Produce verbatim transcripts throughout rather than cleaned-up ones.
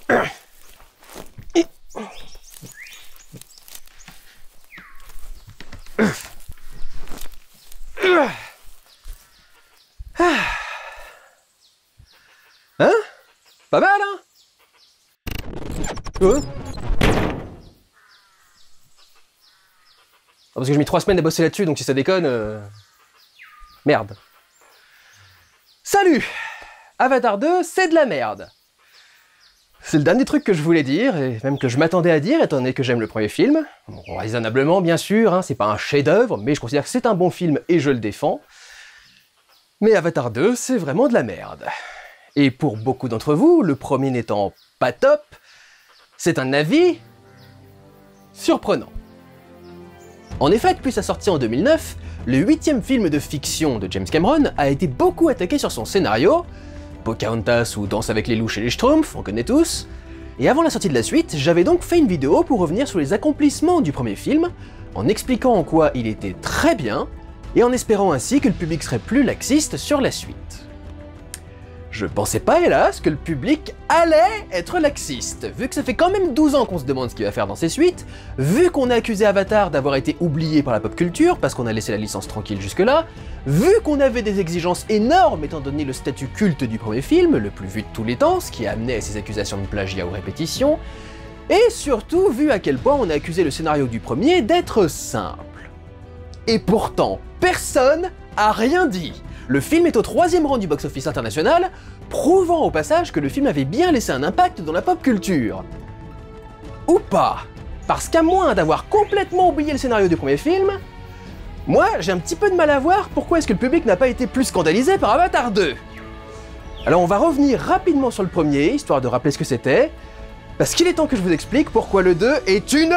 Hein? Pas mal, hein? Euh Ah, parce que j'ai mis trois semaines à bosser là-dessus, donc si ça déconne... Euh... Merde. Salut! Avatar deux, c'est de la merde. C'est le dernier truc que je voulais dire, et même que je m'attendais à dire, étant donné que j'aime le premier film. Bon, raisonnablement, bien sûr, hein, c'est pas un chef-d'œuvre, mais je considère que c'est un bon film et je le défends. Mais Avatar deux, c'est vraiment de la merde. Et pour beaucoup d'entre vous, le premier n'étant pas top, c'est un avis surprenant. En effet, depuis sa sortie en deux mille neuf, le huitième film de fiction de James Cameron a été beaucoup attaqué sur son scénario, Pocahontas ou Danse avec les loups et les Schtroumpfs, on connaît tous, et avant la sortie de la suite, j'avais donc fait une vidéo pour revenir sur les accomplissements du premier film, en expliquant en quoi il était très bien, et en espérant ainsi que le public serait plus laxiste sur la suite. Je pensais pas, hélas, que le public allait être laxiste, vu que ça fait quand même douze ans qu'on se demande ce qu'il va faire dans ses suites, vu qu'on a accusé Avatar d'avoir été oublié par la pop culture parce qu'on a laissé la licence tranquille jusque-là, vu qu'on avait des exigences énormes étant donné le statut culte du premier film, le plus vu de tous les temps, ce qui a amené à ces accusations de plagiat ou répétition, et surtout vu à quel point on a accusé le scénario du premier d'être simple. Et pourtant, personne a rien dit. Le film est au troisième rang du box-office international, prouvant au passage que le film avait bien laissé un impact dans la pop culture. Ou pas, parce qu'à moins d'avoir complètement oublié le scénario du premier film, moi j'ai un petit peu de mal à voir pourquoi est-ce que le public n'a pas été plus scandalisé par Avatar deux. Alors on va revenir rapidement sur le premier, histoire de rappeler ce que c'était, parce qu'il est temps que je vous explique pourquoi le deux est une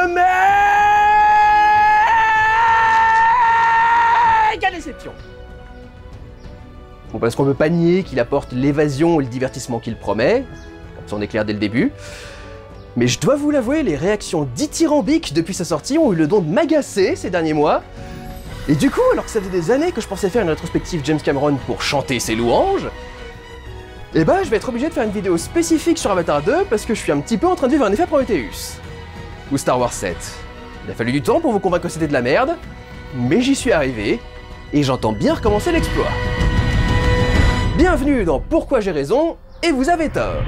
méga déception. Bon, parce qu'on peut pas nier qu'il apporte l'évasion et le divertissement qu'il promet, comme ça on est clair dès le début. Mais je dois vous l'avouer, les réactions dithyrambiques depuis sa sortie ont eu le don de m'agacer ces derniers mois. Et du coup, alors que ça faisait des années que je pensais faire une rétrospective James Cameron pour chanter ses louanges, eh ben je vais être obligé de faire une vidéo spécifique sur Avatar deux parce que je suis un petit peu en train de vivre un effet Prometheus. Ou Star Wars sept. Il a fallu du temps pour vous convaincre que c'était de la merde, mais j'y suis arrivé, et j'entends bien recommencer l'exploit. Bienvenue dans Pourquoi j'ai raison et vous avez tort.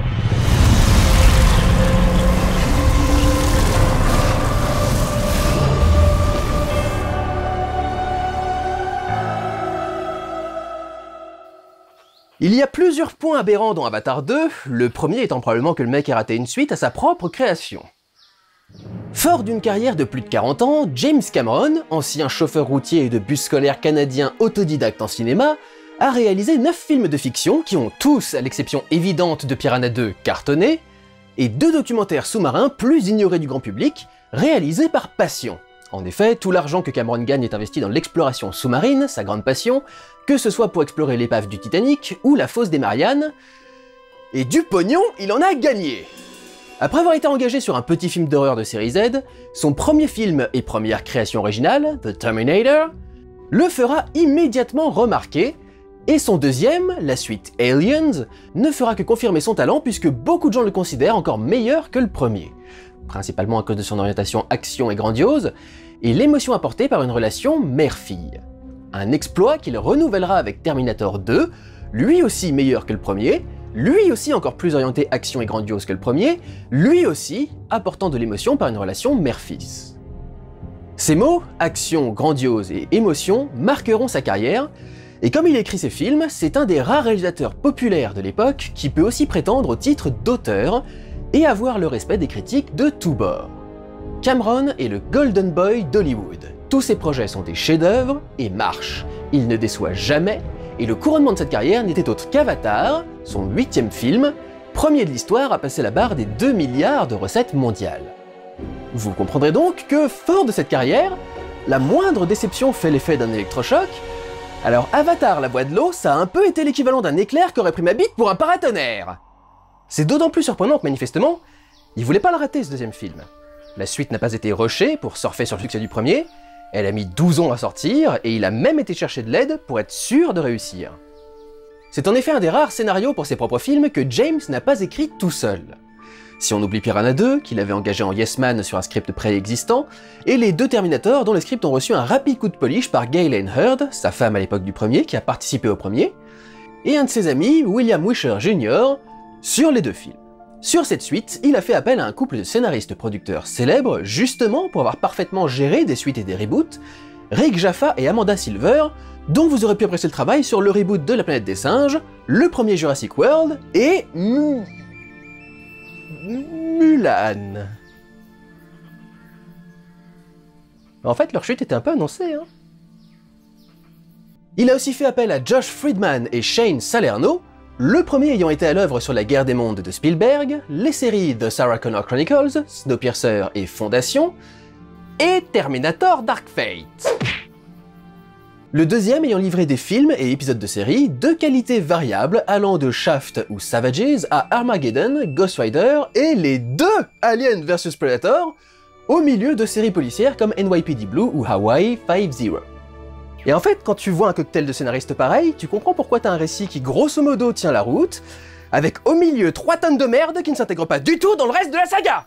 Il y a plusieurs points aberrants dans Avatar deux, le premier étant probablement que le mec a raté une suite à sa propre création. Fort d'une carrière de plus de quarante ans, James Cameron, ancien chauffeur routier et de bus scolaire canadien autodidacte en cinéma, a réalisé neuf films de fiction qui ont tous, à l'exception évidente de Piranha deux, cartonné, et deux documentaires sous-marins plus ignorés du grand public, réalisés par passion. En effet, tout l'argent que Cameron gagne est investi dans l'exploration sous-marine, sa grande passion, que ce soit pour explorer l'épave du Titanic ou la fosse des Mariannes, et du pognon, il en a gagné. Après avoir été engagé sur un petit film d'horreur de série Z, son premier film et première création originale, The Terminator, le fera immédiatement remarquer, et son deuxième, la suite Aliens, ne fera que confirmer son talent puisque beaucoup de gens le considèrent encore meilleur que le premier, principalement à cause de son orientation action et grandiose, et l'émotion apportée par une relation mère-fille. Un exploit qu'il renouvellera avec Terminator deux, lui aussi meilleur que le premier, lui aussi encore plus orienté action et grandiose que le premier, lui aussi apportant de l'émotion par une relation mère-fils. Ces mots, action, grandiose et émotion, marqueront sa carrière, et comme il écrit ses films, c'est un des rares réalisateurs populaires de l'époque qui peut aussi prétendre au titre d'auteur et avoir le respect des critiques de tous bords. Cameron est le Golden Boy d'Hollywood. Tous ses projets sont des chefs-d'œuvre et marchent. Il ne déçoit jamais, et le couronnement de cette carrière n'était autre qu'Avatar, son huitième film, premier de l'histoire à passer la barre des deux milliards de recettes mondiales. Vous comprendrez donc que, fort de cette carrière, la moindre déception fait l'effet d'un électrochoc. Alors Avatar, la voix de l'eau, ça a un peu été l'équivalent d'un éclair qu'aurait pris ma bite pour un paratonnerre. C'est d'autant plus surprenant que manifestement, il voulait pas le rater ce deuxième film. La suite n'a pas été rushée pour surfer sur le succès du premier, elle a mis douze ans à sortir, et il a même été chercher de l'aide pour être sûr de réussir. C'est en effet un des rares scénarios pour ses propres films que James n'a pas écrit tout seul. Si on oublie Piranha deux, qu'il avait engagé en Yes Man sur un script préexistant, et les deux Terminator dont les scripts ont reçu un rapide coup de polish par Galen Hurd, sa femme à l'époque du premier, qui a participé au premier, et un de ses amis, William Wisher junior, sur les deux films. Sur cette suite, il a fait appel à un couple de scénaristes-producteurs célèbres, justement pour avoir parfaitement géré des suites et des reboots, Rick Jaffa et Amanda Silver, dont vous aurez pu apprécier le travail sur le reboot de La Planète des Singes, le premier Jurassic World, et... M... Mulan. En fait, leur chute était un peu annoncée, hein. Il a aussi fait appel à Josh Friedman et Shane Salerno, le premier ayant été à l'œuvre sur La Guerre des Mondes de Spielberg, les séries The Sarah Connor Chronicles, Snowpiercer et Fondation, et Terminator Dark Fate. Le deuxième ayant livré des films et épisodes de séries de qualité variable allant de Shaft ou Savages à Armageddon, Ghost Rider et les deux Alien versus Predator, au milieu de séries policières comme N Y P D Blue ou Hawaii Five-O. Et en fait, quand tu vois un cocktail de scénaristes pareil, tu comprends pourquoi t'as un récit qui grosso modo tient la route, avec au milieu trois tonnes de merde qui ne s'intègrent pas du tout dans le reste de la saga.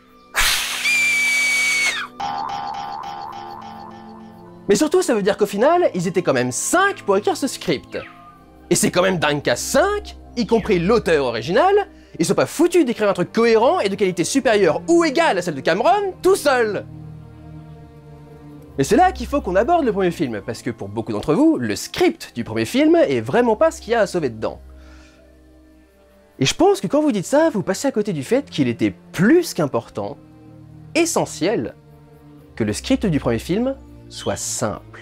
Mais surtout, ça veut dire qu'au final, ils étaient quand même cinq pour écrire ce script. Et c'est quand même dingue qu'à cinq, y compris l'auteur original, ils sont pas foutus d'écrire un truc cohérent et de qualité supérieure ou égale à celle de Cameron, tout seul. Mais c'est là qu'il faut qu'on aborde le premier film, parce que pour beaucoup d'entre vous, le script du premier film est vraiment pas ce qu'il y a à sauver dedans. Et je pense que quand vous dites ça, vous passez à côté du fait qu'il était plus qu'important, essentiel, que le script du premier film soit simple.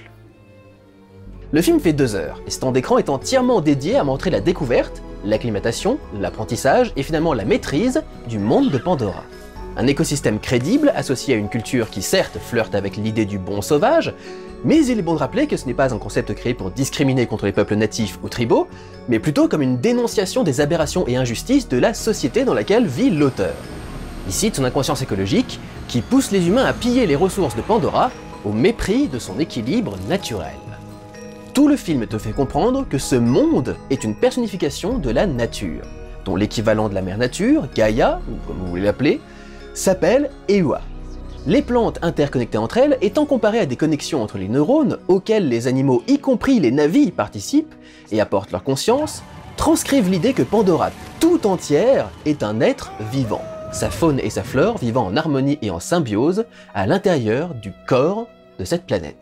Le film fait deux heures, et ce temps d'écran est entièrement dédié à montrer la découverte, l'acclimatation, l'apprentissage et finalement la maîtrise du monde de Pandora. Un écosystème crédible associé à une culture qui certes flirte avec l'idée du bon sauvage, mais il est bon de rappeler que ce n'est pas un concept créé pour discriminer contre les peuples natifs ou tribaux, mais plutôt comme une dénonciation des aberrations et injustices de la société dans laquelle vit l'auteur. Ici de son inconscience écologique, qui pousse les humains à piller les ressources de Pandora au mépris de son équilibre naturel. Tout le film te fait comprendre que ce monde est une personnification de la nature, dont l'équivalent de la mère nature, Gaïa, ou comme vous voulez l'appeler, s'appelle Ewa. Les plantes interconnectées entre elles étant comparées à des connexions entre les neurones auxquelles les animaux, y compris les navis, participent et apportent leur conscience, transcrivent l'idée que Pandora tout entière est un être vivant, sa faune et sa flore vivant en harmonie et en symbiose à l'intérieur du corps de cette planète.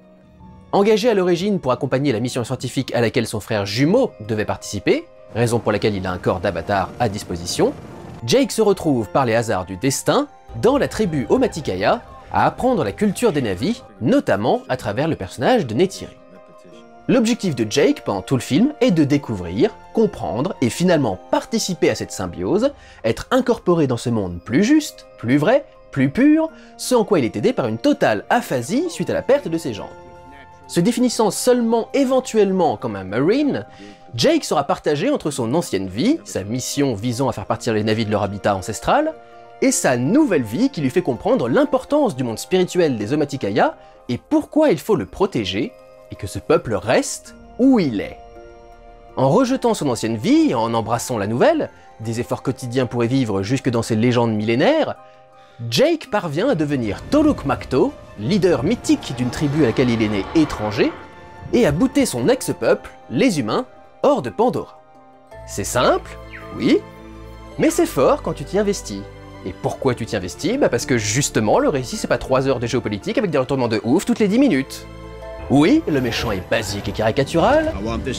Engagé à l'origine pour accompagner la mission scientifique à laquelle son frère jumeau devait participer, raison pour laquelle il a un corps d'avatar à disposition, Jake se retrouve par les hasards du destin dans la tribu Omaticaya à apprendre la culture des Na'vi, notamment à travers le personnage de Neytiri. L'objectif de Jake pendant tout le film est de découvrir, comprendre et finalement participer à cette symbiose, être incorporé dans ce monde plus juste, plus vrai, plus pur, ce en quoi il est aidé par une totale aphasie suite à la perte de ses jambes. Se définissant seulement éventuellement comme un Marine, Jake sera partagé entre son ancienne vie, sa mission visant à faire partir les Na'vi de leur habitat ancestral, et sa nouvelle vie qui lui fait comprendre l'importance du monde spirituel des Omaticaya et pourquoi il faut le protéger, et que ce peuple reste où il est. En rejetant son ancienne vie et en embrassant la nouvelle, des efforts quotidiens pour y vivre jusque dans ses légendes millénaires, Jake parvient à devenir Toluk Makto, leader mythique d'une tribu à laquelle il est né étranger, et à bouter son ex-peuple, les humains, hors de Pandora. C'est simple, oui, mais c'est fort quand tu t'y investis. Et pourquoi tu t'y investis? Bah parce que justement, le récit c'est pas trois heures de géopolitique avec des retournements de ouf toutes les dix minutes. Oui, le méchant est basique et caricatural.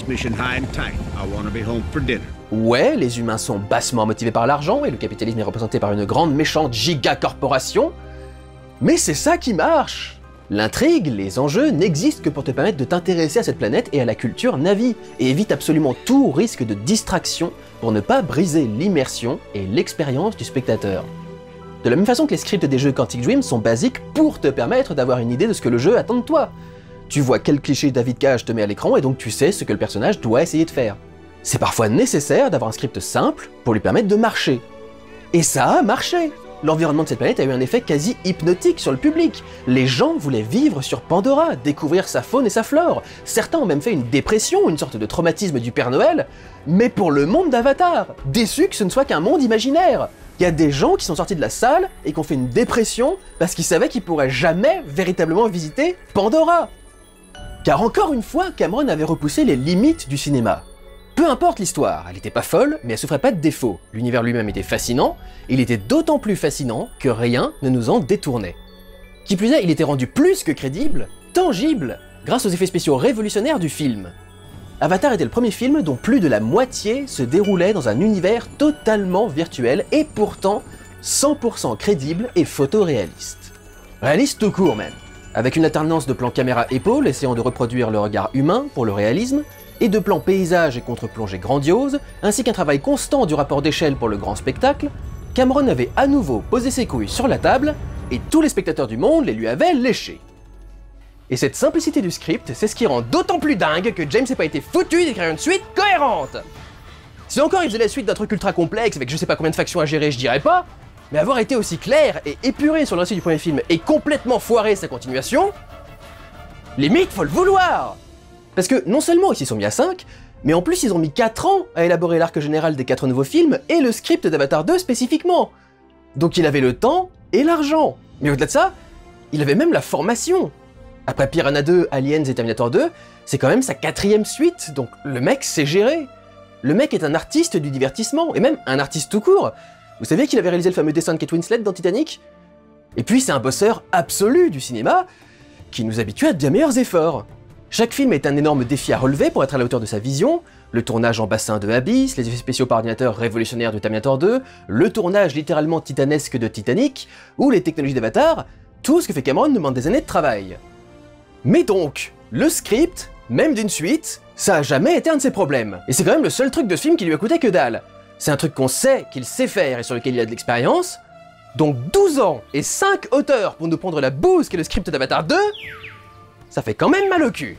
Ouais, les humains sont bassement motivés par l'argent et le capitalisme est représenté par une grande méchante giga-corporation. Mais c'est ça qui marche! L'intrigue, les enjeux n'existent que pour te permettre de t'intéresser à cette planète et à la culture Na'vi, et évite absolument tout risque de distraction pour ne pas briser l'immersion et l'expérience du spectateur. De la même façon que les scripts des jeux Quantic Dream sont basiques pour te permettre d'avoir une idée de ce que le jeu attend de toi. Tu vois quel cliché David Cage te met à l'écran et donc tu sais ce que le personnage doit essayer de faire. C'est parfois nécessaire d'avoir un script simple pour lui permettre de marcher. Et ça a marché! l'environnement de cette planète a eu un effet quasi hypnotique sur le public. Les gens voulaient vivre sur Pandora, découvrir sa faune et sa flore. Certains ont même fait une dépression, une sorte de traumatisme du Père Noël, mais pour le monde d'Avatar, déçus que ce ne soit qu'un monde imaginaire. Il y a des gens qui sont sortis de la salle et qui ont fait une dépression parce qu'ils savaient qu'ils pourraient jamais véritablement visiter Pandora. Car encore une fois, Cameron avait repoussé les limites du cinéma. Peu importe l'histoire, elle était pas folle, mais elle souffrait pas de défauts. L'univers lui-même était fascinant, et il était d'autant plus fascinant que rien ne nous en détournait. Qui plus est, il était rendu plus que crédible, tangible, grâce aux effets spéciaux révolutionnaires du film. Avatar était le premier film dont plus de la moitié se déroulait dans un univers totalement virtuel et pourtant cent pour cent crédible et photoréaliste. Réaliste tout court même, avec une alternance de plans caméra-épaule essayant de reproduire le regard humain pour le réalisme, et de plans paysages et contre-plongées grandioses, ainsi qu'un travail constant du rapport d'échelle pour le grand spectacle, Cameron avait à nouveau posé ses couilles sur la table, et tous les spectateurs du monde les lui avaient léchés. Et cette simplicité du script, c'est ce qui rend d'autant plus dingue que James n'ait pas été foutu d'écrire une suite cohérente. Si encore il faisait la suite d'un truc ultra complexe avec je sais pas combien de factions à gérer, je dirais pas, mais avoir été aussi clair et épuré sur le récit du premier film et complètement foiré sa continuation, limite faut le vouloir. Parce que non seulement ils s'y sont mis à cinq, mais en plus ils ont mis quatre ans à élaborer l'arc général des quatre nouveaux films et le script d'Avatar deux spécifiquement. Donc il avait le temps et l'argent. Mais au-delà de ça, il avait même la formation. Après Piranha deux, Aliens et Terminator deux, c'est quand même sa quatrième suite, donc le mec sait gérer. Le mec est un artiste du divertissement, et même un artiste tout court. Vous savez qu'il avait réalisé le fameux dessin de Kate Winslet dans Titanic? Et puis c'est un bosseur absolu du cinéma, qui nous habitue à de bien meilleurs efforts. Chaque film est un énorme défi à relever pour être à la hauteur de sa vision, le tournage en bassin de Abyss, les effets spéciaux par ordinateur révolutionnaires de Terminator deux, le tournage littéralement titanesque de Titanic, ou les technologies d'Avatar, tout ce que fait Cameron demande des années de travail. Mais donc, le script, même d'une suite, ça a jamais été un de ses problèmes. Et c'est quand même le seul truc de ce film qui lui a coûté que dalle. C'est un truc qu'on sait qu'il sait faire et sur lequel il a de l'expérience, donc douze ans et cinq auteurs pour nous prendre la bouse qu'est le script d'Avatar deux, ça fait quand même mal au cul.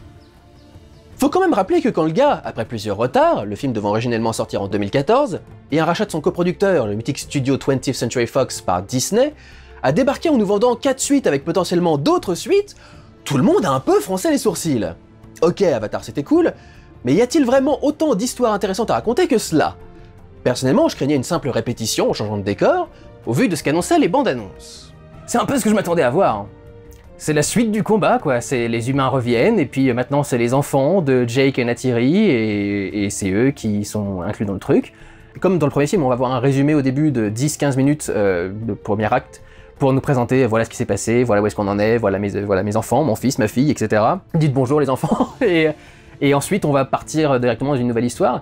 Faut quand même rappeler que quand le gars, après plusieurs retards, le film devant originellement sortir en deux mille quatorze, et un rachat de son coproducteur, le mythique studio twentieth Century Fox par Disney, a débarqué en nous vendant quatre suites avec potentiellement d'autres suites, tout le monde a un peu froncé les sourcils. Ok, Avatar c'était cool, mais y a-t-il vraiment autant d'histoires intéressantes à raconter que cela? Personnellement, je craignais une simple répétition en changeant de décor, au vu de ce qu'annonçaient les bandes annonces. C'est un peu ce que je m'attendais à voir. Hein. C'est la suite du combat, quoi. C'est les humains reviennent, et puis maintenant c'est les enfants de Jake et Neytiri, et, et c'est eux qui sont inclus dans le truc. Comme dans le premier film, on va voir un résumé au début de dix quinze minutes euh, de premier acte, pour nous présenter, voilà ce qui s'est passé, voilà où est-ce qu'on en est, voilà mes, voilà mes enfants, mon fils, ma fille, et cetera. Dites bonjour les enfants, et, et ensuite on va partir directement dans une nouvelle histoire.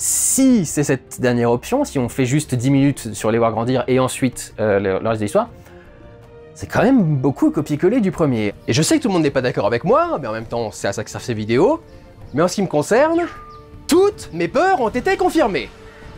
Si c'est cette dernière option, si on fait juste dix minutes sur les voir grandir et ensuite euh, le, le reste de l'histoire, c'est quand même beaucoup copier-coller du premier. Et je sais que tout le monde n'est pas d'accord avec moi, mais en même temps c'est à ça que servent ces vidéos, mais en ce qui me concerne, toutes mes peurs ont été confirmées.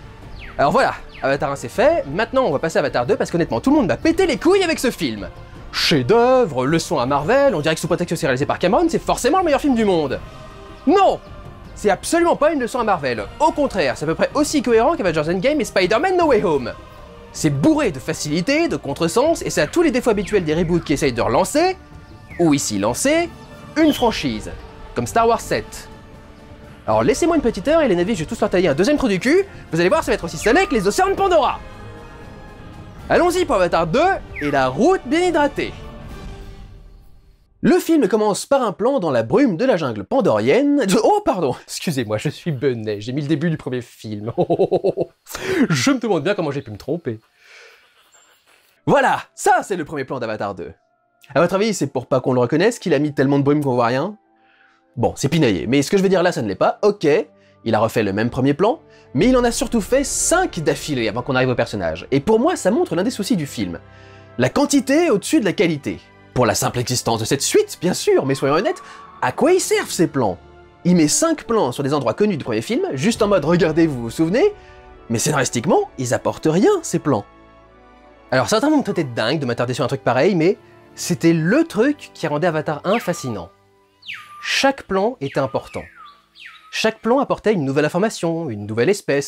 Alors voilà, Avatar un c'est fait, maintenant on va passer à Avatar deux parce qu'honnêtement tout le monde m'a pété les couilles avec ce film. Chef-d'œuvre, leçon à Marvel, on dirait que sous prétexte que c'est réalisé par Cameron, c'est forcément le meilleur film du monde. Non! C'est absolument pas une leçon à Marvel, au contraire, c'est à peu près aussi cohérent qu'Avengers Endgame et Spider-Man No Way Home. C'est bourré de facilité, de contresens, et c'est à tous les défauts habituels des reboots qui essayent de relancer, ou ici lancer, une franchise, comme Star Wars sept. Alors laissez-moi une petite heure et les navires, je vais tous leur tailler un deuxième trou du cul, vous allez voir ça va être aussi salé que les océans de Pandora. Allons-y pour Avatar deux et la route bien hydratée. Le film commence par un plan dans la brume de la jungle pandorienne. Oh pardon, excusez-moi, je suis benet, j'ai mis le début du premier film. Je me demande bien comment j'ai pu me tromper. Voilà, ça c'est le premier plan d'Avatar deux. À votre avis, c'est pour pas qu'on le reconnaisse qu'il a mis tellement de brume qu'on voit rien? Bon, c'est pinaillé, mais ce que je vais dire là, ça ne l'est pas. Ok, il a refait le même premier plan, mais il en a surtout fait cinq d'affilée avant qu'on arrive au personnage. Et pour moi, ça montre l'un des soucis du film. La quantité au-dessus de la qualité. Pour la simple existence de cette suite, bien sûr, mais soyons honnêtes, à quoi ils servent ces plans? Il met cinq plans sur des endroits connus du premier film, juste en mode regardez, vous vous souvenez, mais scénaristiquement, ils apportent rien, ces plans. Alors certains vont me traiter de dingue de m'attarder sur un truc pareil, mais c'était le truc qui rendait Avatar un fascinant. Chaque plan était important. Chaque plan apportait une nouvelle information, une nouvelle espèce,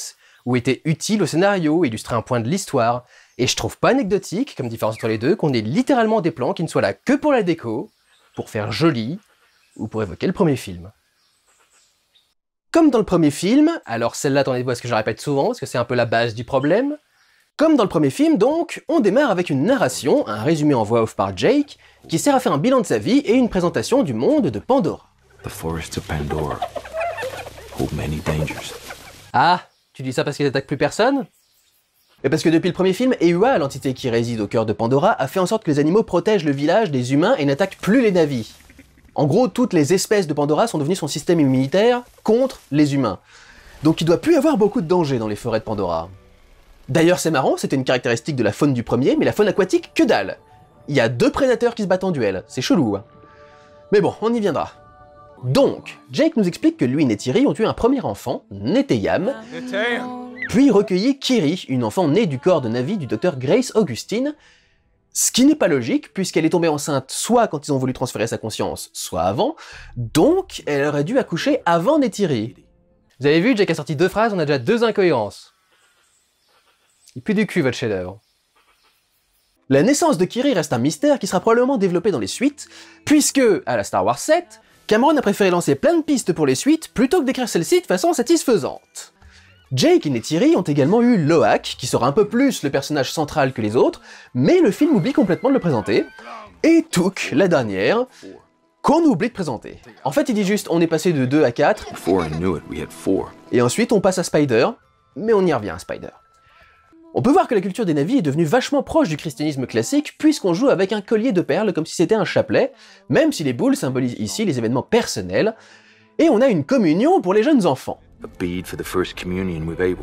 ou étaient utiles au scénario, illustraient un point de l'histoire. Et je trouve pas anecdotique, comme différence entre les deux, qu'on ait littéralement des plans qui ne soient là que pour la déco, pour faire joli, ou pour évoquer le premier film. Comme dans le premier film, alors celle-là, attendez-vous à ce que je répète souvent, parce que c'est un peu la base du problème. Comme dans le premier film, donc, on démarre avec une narration, un résumé en voix off par Jake, qui sert à faire un bilan de sa vie et une présentation du monde de Pandora. The forests of Pandora hold many dangers. Ah, tu dis ça parce qu'ils attaquent plus personne? Mais parce que depuis le premier film, Ehua, l'entité qui réside au cœur de Pandora, a fait en sorte que les animaux protègent le village des humains et n'attaquent plus les Na'vi. En gros, toutes les espèces de Pandora sont devenues son système immunitaire contre les humains. Donc il doit plus y avoir beaucoup de danger dans les forêts de Pandora. D'ailleurs c'est marrant, c'était une caractéristique de la faune du premier, mais la faune aquatique, que dalle. Il y a deux prédateurs qui se battent en duel, c'est chelou. Hein. Mais bon, on y viendra. Donc, Jake nous explique que lui et Neytiri ont eu un premier enfant, Neteyam, puis recueilli Kiri, une enfant née du corps de Na'vi du docteur Grace Augustine, ce qui n'est pas logique, puisqu'elle est tombée enceinte soit quand ils ont voulu transférer sa conscience, soit avant, donc elle aurait dû accoucher avant Neytiri. Vous avez vu, Jake a sorti deux phrases, on a déjà deux incohérences. Il pue du cul, votre chef-d'œuvre. La naissance de Kiri reste un mystère qui sera probablement développé dans les suites, puisque, à la Star Wars sept, Cameron a préféré lancer plein de pistes pour les suites plutôt que d'écrire celle-ci de façon satisfaisante. Jake et Neytiri ont également eu Loak, qui sera un peu plus le personnage central que les autres, mais le film oublie complètement de le présenter, et Took, la dernière, qu'on oublie de présenter. En fait, il dit juste on est passé de deux à quatre, et ensuite on passe à Spider, mais on y revient à Spider. On peut voir que la culture des Na'vi est devenue vachement proche du christianisme classique, puisqu'on joue avec un collier de perles comme si c'était un chapelet, même si les boules symbolisent ici les événements personnels, et on a une communion pour les jeunes enfants. A bead for the first communion with Ehua.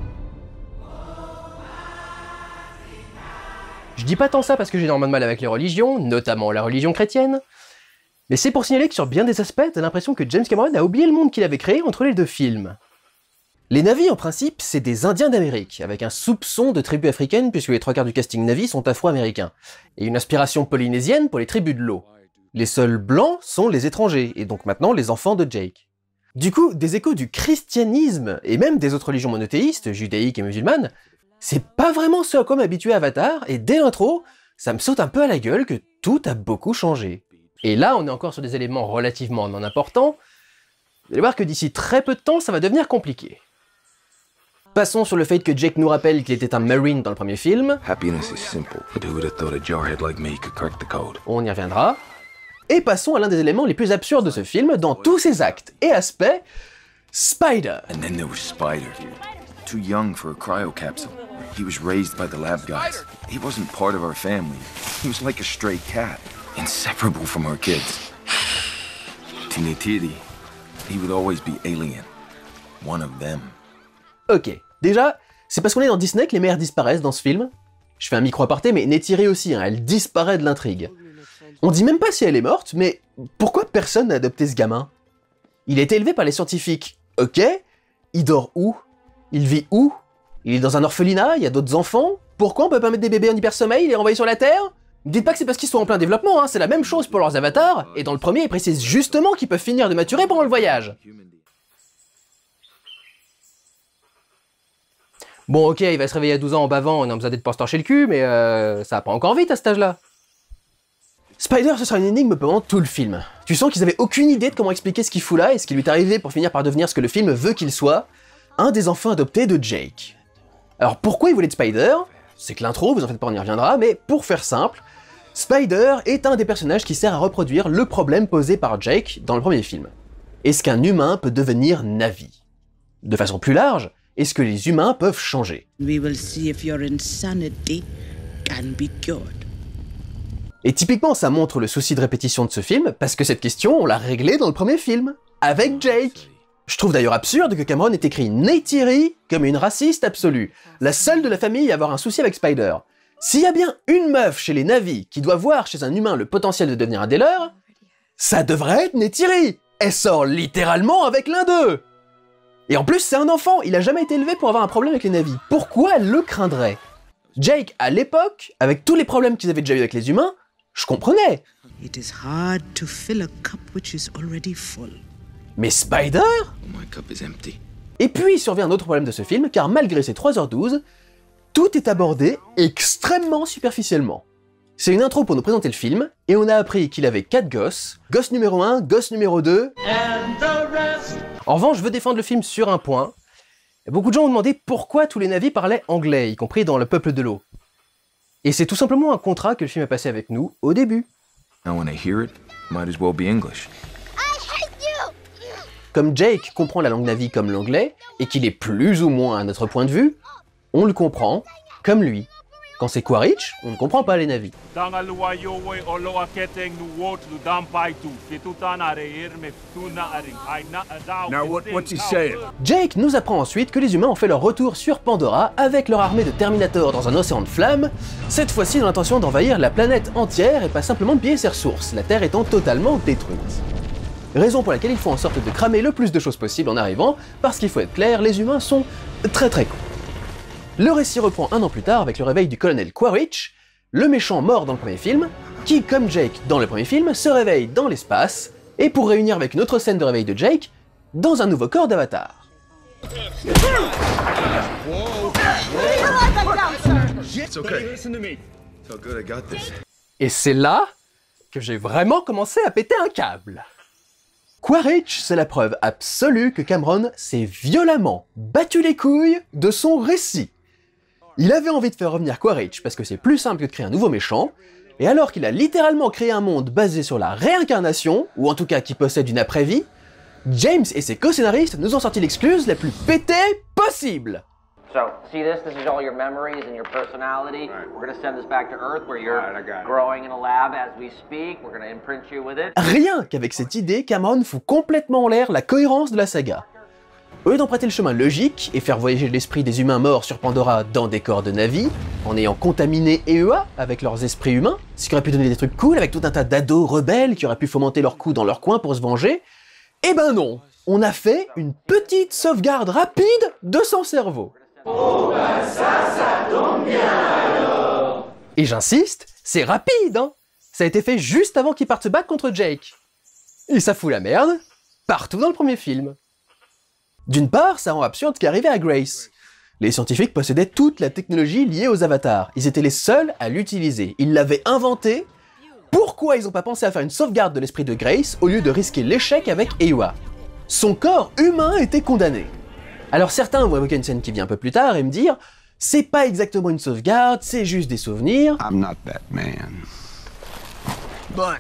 Je dis pas tant ça parce que j'ai énormément de mal avec les religions, notamment la religion chrétienne, mais c'est pour signaler que sur bien des aspects, t'as l'impression que James Cameron a oublié le monde qu'il avait créé entre les deux films. Les Na'vi, en principe, c'est des Indiens d'Amérique, avec un soupçon de tribu africaine puisque les trois quarts du casting Na'vi sont afro-américains, et une inspiration polynésienne pour les tribus de l'eau. Les seuls blancs sont les étrangers, et donc maintenant les enfants de Jake. Du coup, des échos du christianisme, et même des autres religions monothéistes, judaïques et musulmanes, c'est pas vraiment ce à quoi m'habituer Avatar, et dès l'intro, ça me saute un peu à la gueule que tout a beaucoup changé. Et là, on est encore sur des éléments relativement non importants, vous allez voir que d'ici très peu de temps, ça va devenir compliqué. Passons sur le fait que Jake nous rappelle qu'il était un Marine dans le premier film. Happiness is simple, but who would have thought a jarhead like me could crack the code? On y reviendra. Et passons à l'un des éléments les plus absurdes de ce film, dans tous ses actes et aspects, Spider. And then there was Spider. Too young for a cryo capsule. He was raised by the lab guys. He wasn't part of our family. He was like a stray cat, inseparable from our kids. To Neytiri, he would always be alien. One of them. Ok, déjà, c'est parce qu'on est dans Disney que les mères disparaissent dans ce film. Je fais un micro-aparté, mais Neytiri aussi, hein, elle disparaît de l'intrigue. On dit même pas si elle est morte, mais pourquoi personne n'a adopté ce gamin? Il a été élevé par les scientifiques, ok? Il dort où? Il vit où? Il est dans un orphelinat? Il y a d'autres enfants? Pourquoi on peut pas mettre des bébés en hypersommeil et les renvoyer sur la Terre? Ne dites pas que c'est parce qu'ils sont en plein développement, hein, c'est la même chose pour leurs avatars, et dans le premier, ils précisent justement qu'ils peuvent finir de maturer pendant le voyage. Bon ok, il va se réveiller à douze ans en bavant en ayant besoin d'être pour se torcher le cul, mais euh, ça va pas encore vite à cet âge-là. Spider, ce sera une énigme pendant tout le film. Tu sens qu'ils avaient aucune idée de comment expliquer ce qu'il fout là et ce qui lui est arrivé pour finir par devenir ce que le film veut qu'il soit, un des enfants adoptés de Jake. Alors pourquoi il voulait de Spider? C'est que l'intro, vous en faites pas, on y reviendra, mais pour faire simple, Spider est un des personnages qui sert à reproduire le problème posé par Jake dans le premier film. Est-ce qu'un humain peut devenir Na'vi? De façon plus large, est-ce que les humains peuvent changer? We will see if your insanity can be cured. Et typiquement, ça montre le souci de répétition de ce film, parce que cette question, on l'a réglée dans le premier film, avec Jake. Je trouve d'ailleurs absurde que Cameron ait écrit Neytiri comme une raciste absolue, la seule de la famille à avoir un souci avec Spider. S'il y a bien une meuf chez les Na'vi qui doit voir chez un humain le potentiel de devenir un des leurs, ça devrait être Neytiri. Elle sort littéralement avec l'un d'eux. Et en plus, c'est un enfant, il a jamais été élevé pour avoir un problème avec les Na'vi. Pourquoi elle le craindrait? Jake, à l'époque, avec tous les problèmes qu'ils avaient déjà eu avec les humains, je comprenais. It is hard to fill a cup which is already full. Mais Spider? My cup is empty. Et puis survient un autre problème de ce film, car malgré ses trois heures douze, tout est abordé extrêmement superficiellement. C'est une intro pour nous présenter le film, et on a appris qu'il avait quatre gosses, gosse numéro un, gosse numéro deux... En revanche, je veux défendre le film sur un point. Beaucoup de gens ont demandé pourquoi tous les navires parlaient anglais, y compris dans le peuple de l'eau. Et c'est tout simplement un contrat que le film a passé avec nous au début. Now when I hear it, might as well be English. Comme Jake comprend la langue Na'vi comme l'anglais, et qu'il est plus ou moins à notre point de vue, on le comprend comme lui. Quand c'est Quaritch, on ne comprend pas les Na'vi. Now what, what's he saying? Jake nous apprend ensuite que les humains ont fait leur retour sur Pandora avec leur armée de Terminator dans un océan de flammes, cette fois-ci dans l'intention d'envahir la planète entière et pas simplement de piller ses ressources, la Terre étant totalement détruite. Raison pour laquelle il faut en sorte de cramer le plus de choses possible en arrivant, parce qu'il faut être clair, les humains sont très très cons. Le récit reprend un an plus tard avec le réveil du colonel Quaritch, le méchant mort dans le premier film, qui, comme Jake dans le premier film, se réveille dans l'espace, et pour réunir avec une autre scène de réveil de Jake, dans un nouveau corps d'Avatar. Et c'est là que j'ai vraiment commencé à péter un câble. Quaritch, c'est la preuve absolue que Cameron s'est violemment battu les couilles de son récit. Il avait envie de faire revenir Quaritch parce que c'est plus simple que de créer un nouveau méchant, et alors qu'il a littéralement créé un monde basé sur la réincarnation, ou en tout cas qui possède une après-vie, James et ses co-scénaristes nous ont sorti l'excluse la plus pétée possible. So, see this? This is all your memories and your personality. Right. We're going to send this back to Earth where you're right, growing in a lab as we speak. We're going to imprint you with it. Rien qu'avec cette idée, Cameron fout complètement en l'air la cohérence de la saga. Au lieu d'emprunter le chemin logique et faire voyager l'esprit des humains morts sur Pandora dans des corps de Na'vi, en ayant contaminé E E A avec leurs esprits humains, ce qui aurait pu donner des trucs cool avec tout un tas d'ados rebelles qui auraient pu fomenter leur coup dans leur coin pour se venger, eh ben non, on a fait une petite sauvegarde rapide de son cerveau. Oh ben ça, ça tombe bien alors. Et j'insiste, c'est rapide, hein. Ça a été fait juste avant qu'il parte se battre contre Jake. Et ça fout la merde partout dans le premier film. D'une part, ça rend absurde ce qui arrivait à Grace. Les scientifiques possédaient toute la technologie liée aux avatars. Ils étaient les seuls à l'utiliser. Ils l'avaient inventée. Pourquoi ils n'ont pas pensé à faire une sauvegarde de l'esprit de Grace au lieu de risquer l'échec avec Eywa? Son corps humain était condamné. Alors certains vont évoquer une scène qui vient un peu plus tard et me dire « C'est pas exactement une sauvegarde, c'est juste des souvenirs. » I'm not that man. But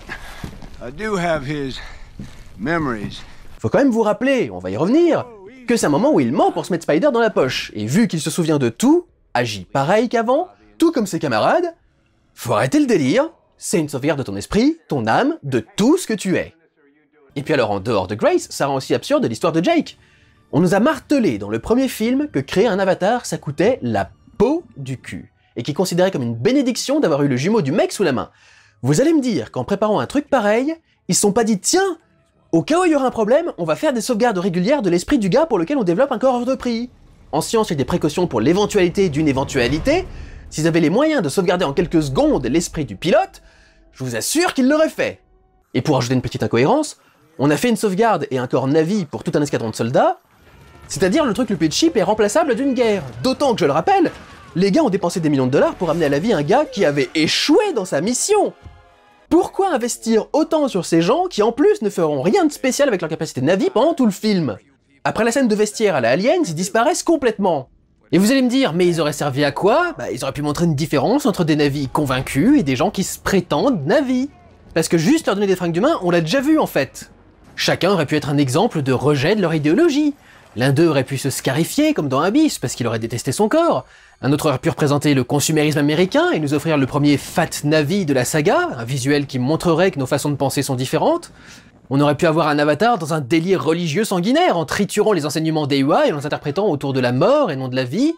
I do have his memories. Faut quand même vous rappeler, on va y revenir, que c'est un moment où il ment pour se mettre Spider dans la poche, et vu qu'il se souvient de tout, agit pareil qu'avant, tout comme ses camarades, faut arrêter le délire, c'est une sauvegarde de ton esprit, ton âme, de tout ce que tu es. Et puis alors en dehors de Grace, ça rend aussi absurde l'histoire de Jake. On nous a martelé dans le premier film que créer un avatar ça coûtait la peau du cul, et qu'il considérait comme une bénédiction d'avoir eu le jumeau du mec sous la main. Vous allez me dire qu'en préparant un truc pareil, ils se sont pas dit tiens, au cas où il y aura un problème, on va faire des sauvegardes régulières de l'esprit du gars pour lequel on développe un corps hors de prix. En science, il y a des précautions pour l'éventualité d'une éventualité. S'ils avaient les moyens de sauvegarder en quelques secondes l'esprit du pilote, je vous assure qu'ils l'auraient fait. Et pour ajouter une petite incohérence, on a fait une sauvegarde et un corps Na'vi pour tout un escadron de soldats, c'est-à-dire le truc le plus cheap et remplaçable d'une guerre. D'autant que, je le rappelle, les gars ont dépensé des millions de dollars pour amener à la vie un gars qui avait échoué dans sa mission. Pourquoi investir autant sur ces gens qui en plus ne feront rien de spécial avec leur capacité Na'vi pendant tout le film? Après la scène de vestiaire à la Aliens, ils disparaissent complètement. Et vous allez me dire, mais ils auraient servi à quoi? Bah ils auraient pu montrer une différence entre des Na'vi convaincus et des gens qui se prétendent Na'vi. Parce que juste leur donner des fringues d'humains, on l'a déjà vu en fait. Chacun aurait pu être un exemple de rejet de leur idéologie. L'un d'eux aurait pu se scarifier comme dans Abyss parce qu'il aurait détesté son corps. Un autre aurait pu représenter le consumérisme américain et nous offrir le premier Fat Na'vi de la saga, un visuel qui montrerait que nos façons de penser sont différentes. On aurait pu avoir un avatar dans un délire religieux sanguinaire en triturant les enseignements d'Eywa et en les interprétant autour de la mort et non de la vie.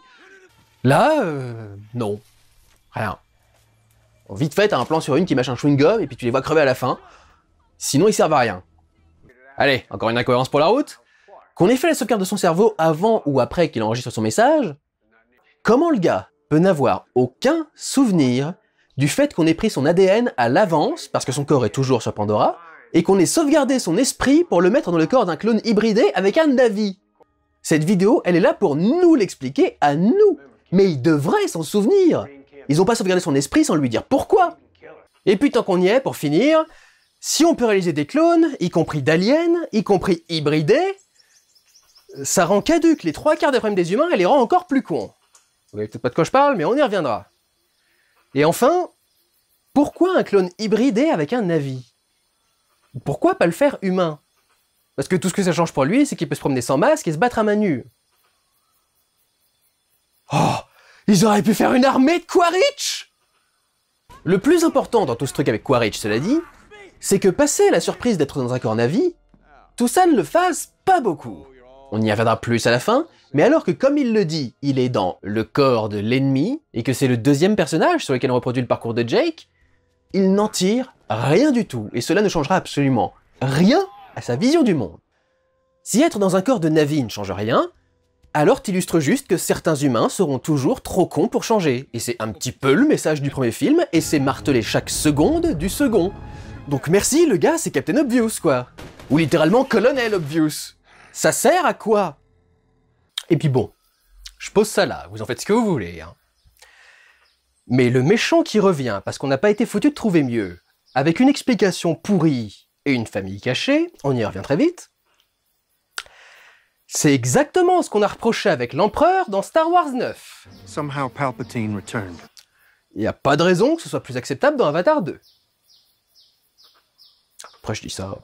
Là, euh, non. Rien. Bon, vite fait, t'as un plan sur une qui mâche un chewing-gum et puis tu les vois crever à la fin. Sinon, ils servent à rien. Allez, encore une incohérence pour la route. Qu'on ait fait la sauvegarde de son cerveau avant ou après qu'il enregistre son message, comment le gars peut n'avoir aucun souvenir du fait qu'on ait pris son A D N à l'avance, parce que son corps est toujours sur Pandora, et qu'on ait sauvegardé son esprit pour le mettre dans le corps d'un clone hybridé avec un Na'vi? Cette vidéo, elle est là pour nous l'expliquer à nous. Mais il devrait s'en souvenir. Ils ont pas sauvegardé son esprit sans lui dire pourquoi. Et puis tant qu'on y est, pour finir, si on peut réaliser des clones, y compris d'aliens, y compris hybridés, ça rend caduque les trois quarts des problèmes des humains et les rend encore plus cons. Vous voyez peut-être pas de quoi je parle, mais on y reviendra. Et enfin, pourquoi un clone hybridé avec un Na'vi? Pourquoi pas le faire humain? Parce que tout ce que ça change pour lui, c'est qu'il peut se promener sans masque et se battre à main nue. Oh, ils auraient pu faire une armée de Quaritch! Le plus important dans tout ce truc avec Quaritch, cela dit, c'est que passer la surprise d'être dans un corps Na'vi, tout ça ne le fasse pas beaucoup. On y reviendra plus à la fin, mais alors que comme il le dit, il est dans le corps de l'ennemi, et que c'est le deuxième personnage sur lequel on reproduit le parcours de Jake, il n'en tire rien du tout, et cela ne changera absolument rien à sa vision du monde. Si être dans un corps de Na'vi ne change rien, alors t'illustres juste que certains humains seront toujours trop cons pour changer, et c'est un petit peu le message du premier film, et c'est martelé chaque seconde du second. Donc merci, le gars, c'est Captain Obvious, quoi. Ou littéralement Colonel Obvious. Ça sert à quoi? Et puis bon, je pose ça là, vous en faites ce que vous voulez, hein. Mais le méchant qui revient parce qu'on n'a pas été foutu de trouver mieux, avec une explication pourrie et une famille cachée, on y revient très vite, c'est exactement ce qu'on a reproché avec l'Empereur dans Star Wars neuf. Somehow Palpatine returned. Il n'y a pas de raison que ce soit plus acceptable dans Avatar deux. Après je dis ça...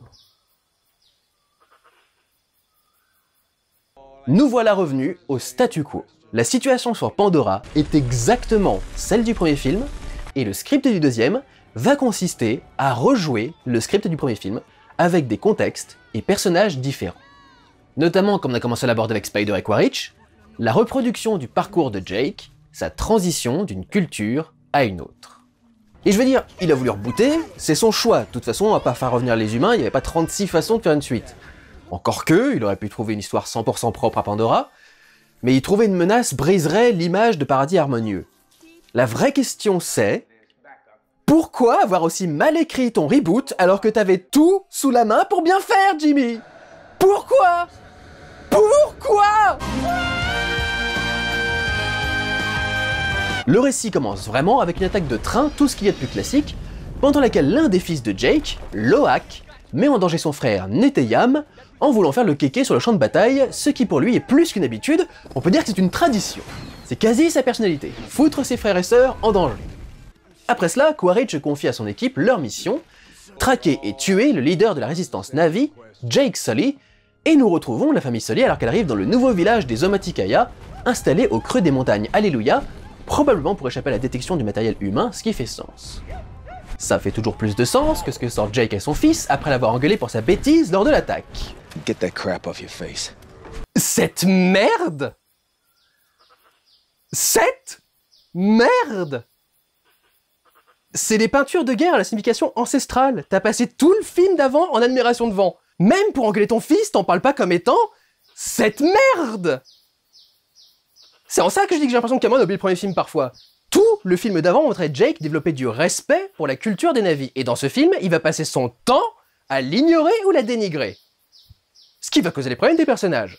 Nous voilà revenus au statu quo. La situation sur Pandora est exactement celle du premier film, et le script du deuxième va consister à rejouer le script du premier film avec des contextes et personnages différents. Notamment, comme on a commencé à l'aborder avec Spider et Quaritch, la reproduction du parcours de Jake, sa transition d'une culture à une autre. Et je veux dire, il a voulu rebooter, c'est son choix. De toute façon, on va pas faire revenir les humains, il n'y avait pas trente-six façons de faire une suite. Encore que, il aurait pu trouver une histoire cent pour cent propre à Pandora, mais y trouver une menace briserait l'image de paradis harmonieux. La vraie question c'est... Pourquoi avoir aussi mal écrit ton reboot alors que t'avais tout sous la main pour bien faire, Jimmy? Pourquoi? Pourquoi? Le récit commence vraiment avec une attaque de train, tout ce qu'il y a de plus classique, pendant laquelle l'un des fils de Jake, Loak, met en danger son frère Neteyam en voulant faire le kéké sur le champ de bataille, ce qui pour lui est plus qu'une habitude, on peut dire que c'est une tradition. C'est quasi sa personnalité, foutre ses frères et sœurs en danger. Après cela, Quaritch confie à son équipe leur mission, traquer et tuer le leader de la résistance Na'vi, Jake Sully, et nous retrouvons la famille Sully alors qu'elle arrive dans le nouveau village des Omaticaya, installé au creux des montagnes Alléluia, probablement pour échapper à la détection du matériel humain, ce qui fait sens. Ça fait toujours plus de sens que ce que sort Jake et son fils après l'avoir engueulé pour sa bêtise lors de l'attaque. Get that crap off your face. Cette merde! Cette merde! C'est des peintures de guerre à la signification ancestrale. T'as passé tout le film d'avant en admiration devant. Même pour engueuler ton fils, t'en parles pas comme étant cette merde! C'est en ça que je dis que j'ai l'impression que Cameron a oublié le premier film parfois. Tout le film d'avant montrait Jake développer du respect pour la culture des Na'vi. Et dans ce film, il va passer son temps à l'ignorer ou la dénigrer. Ce qui va causer les problèmes des personnages.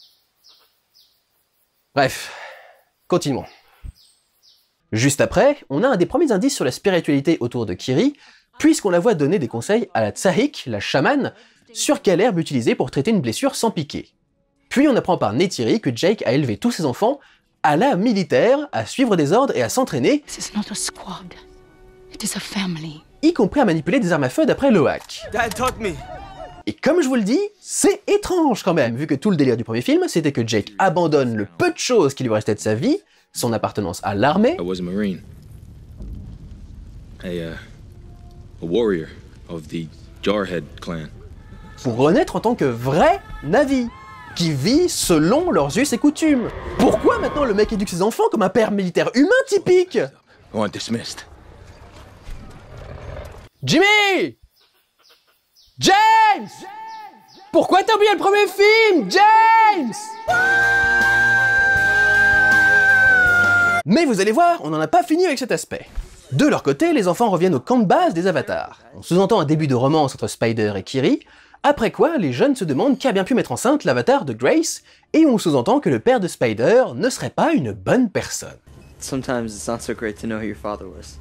Bref, continuons. Juste après, on a un des premiers indices sur la spiritualité autour de Kiri, puisqu'on la voit donner des conseils à la Tsahik, la chamane, sur quelle herbe utiliser pour traiter une blessure sans piquer. Puis on apprend par Neytiri que Jake a élevé tous ses enfants à la militaire, à suivre des ordres et à s'entraîner, This is not a squad. It is a family. y compris à manipuler des armes à feu d'après Loak. Dad taught me. Et comme je vous le dis, c'est étrange quand même, vu que tout le délire du premier film, c'était que Jake abandonne le peu de choses qui lui restait de sa vie, son appartenance à l'armée, I was a Marine. A, uh, a warrior of the Jarhead clan. pour renaître en tant que vrai Na'vi, qui vit selon leurs us et coutumes. Pourquoi maintenant le mec éduque ses enfants comme un père militaire humain typique? Oh, dismissed. Jimmy! James! Pourquoi t'as oublié le premier film, James? Mais vous allez voir, on n'en a pas fini avec cet aspect. De leur côté, les enfants reviennent au camp de base des avatars. On sous-entend un début de romance entre Spider et Kiri, Après quoi, les jeunes se demandent qui a bien pu mettre enceinte l'avatar de Grace, et on sous-entend que le père de Spider ne serait pas une bonne personne. Sometimes it's not so great to know who your father was.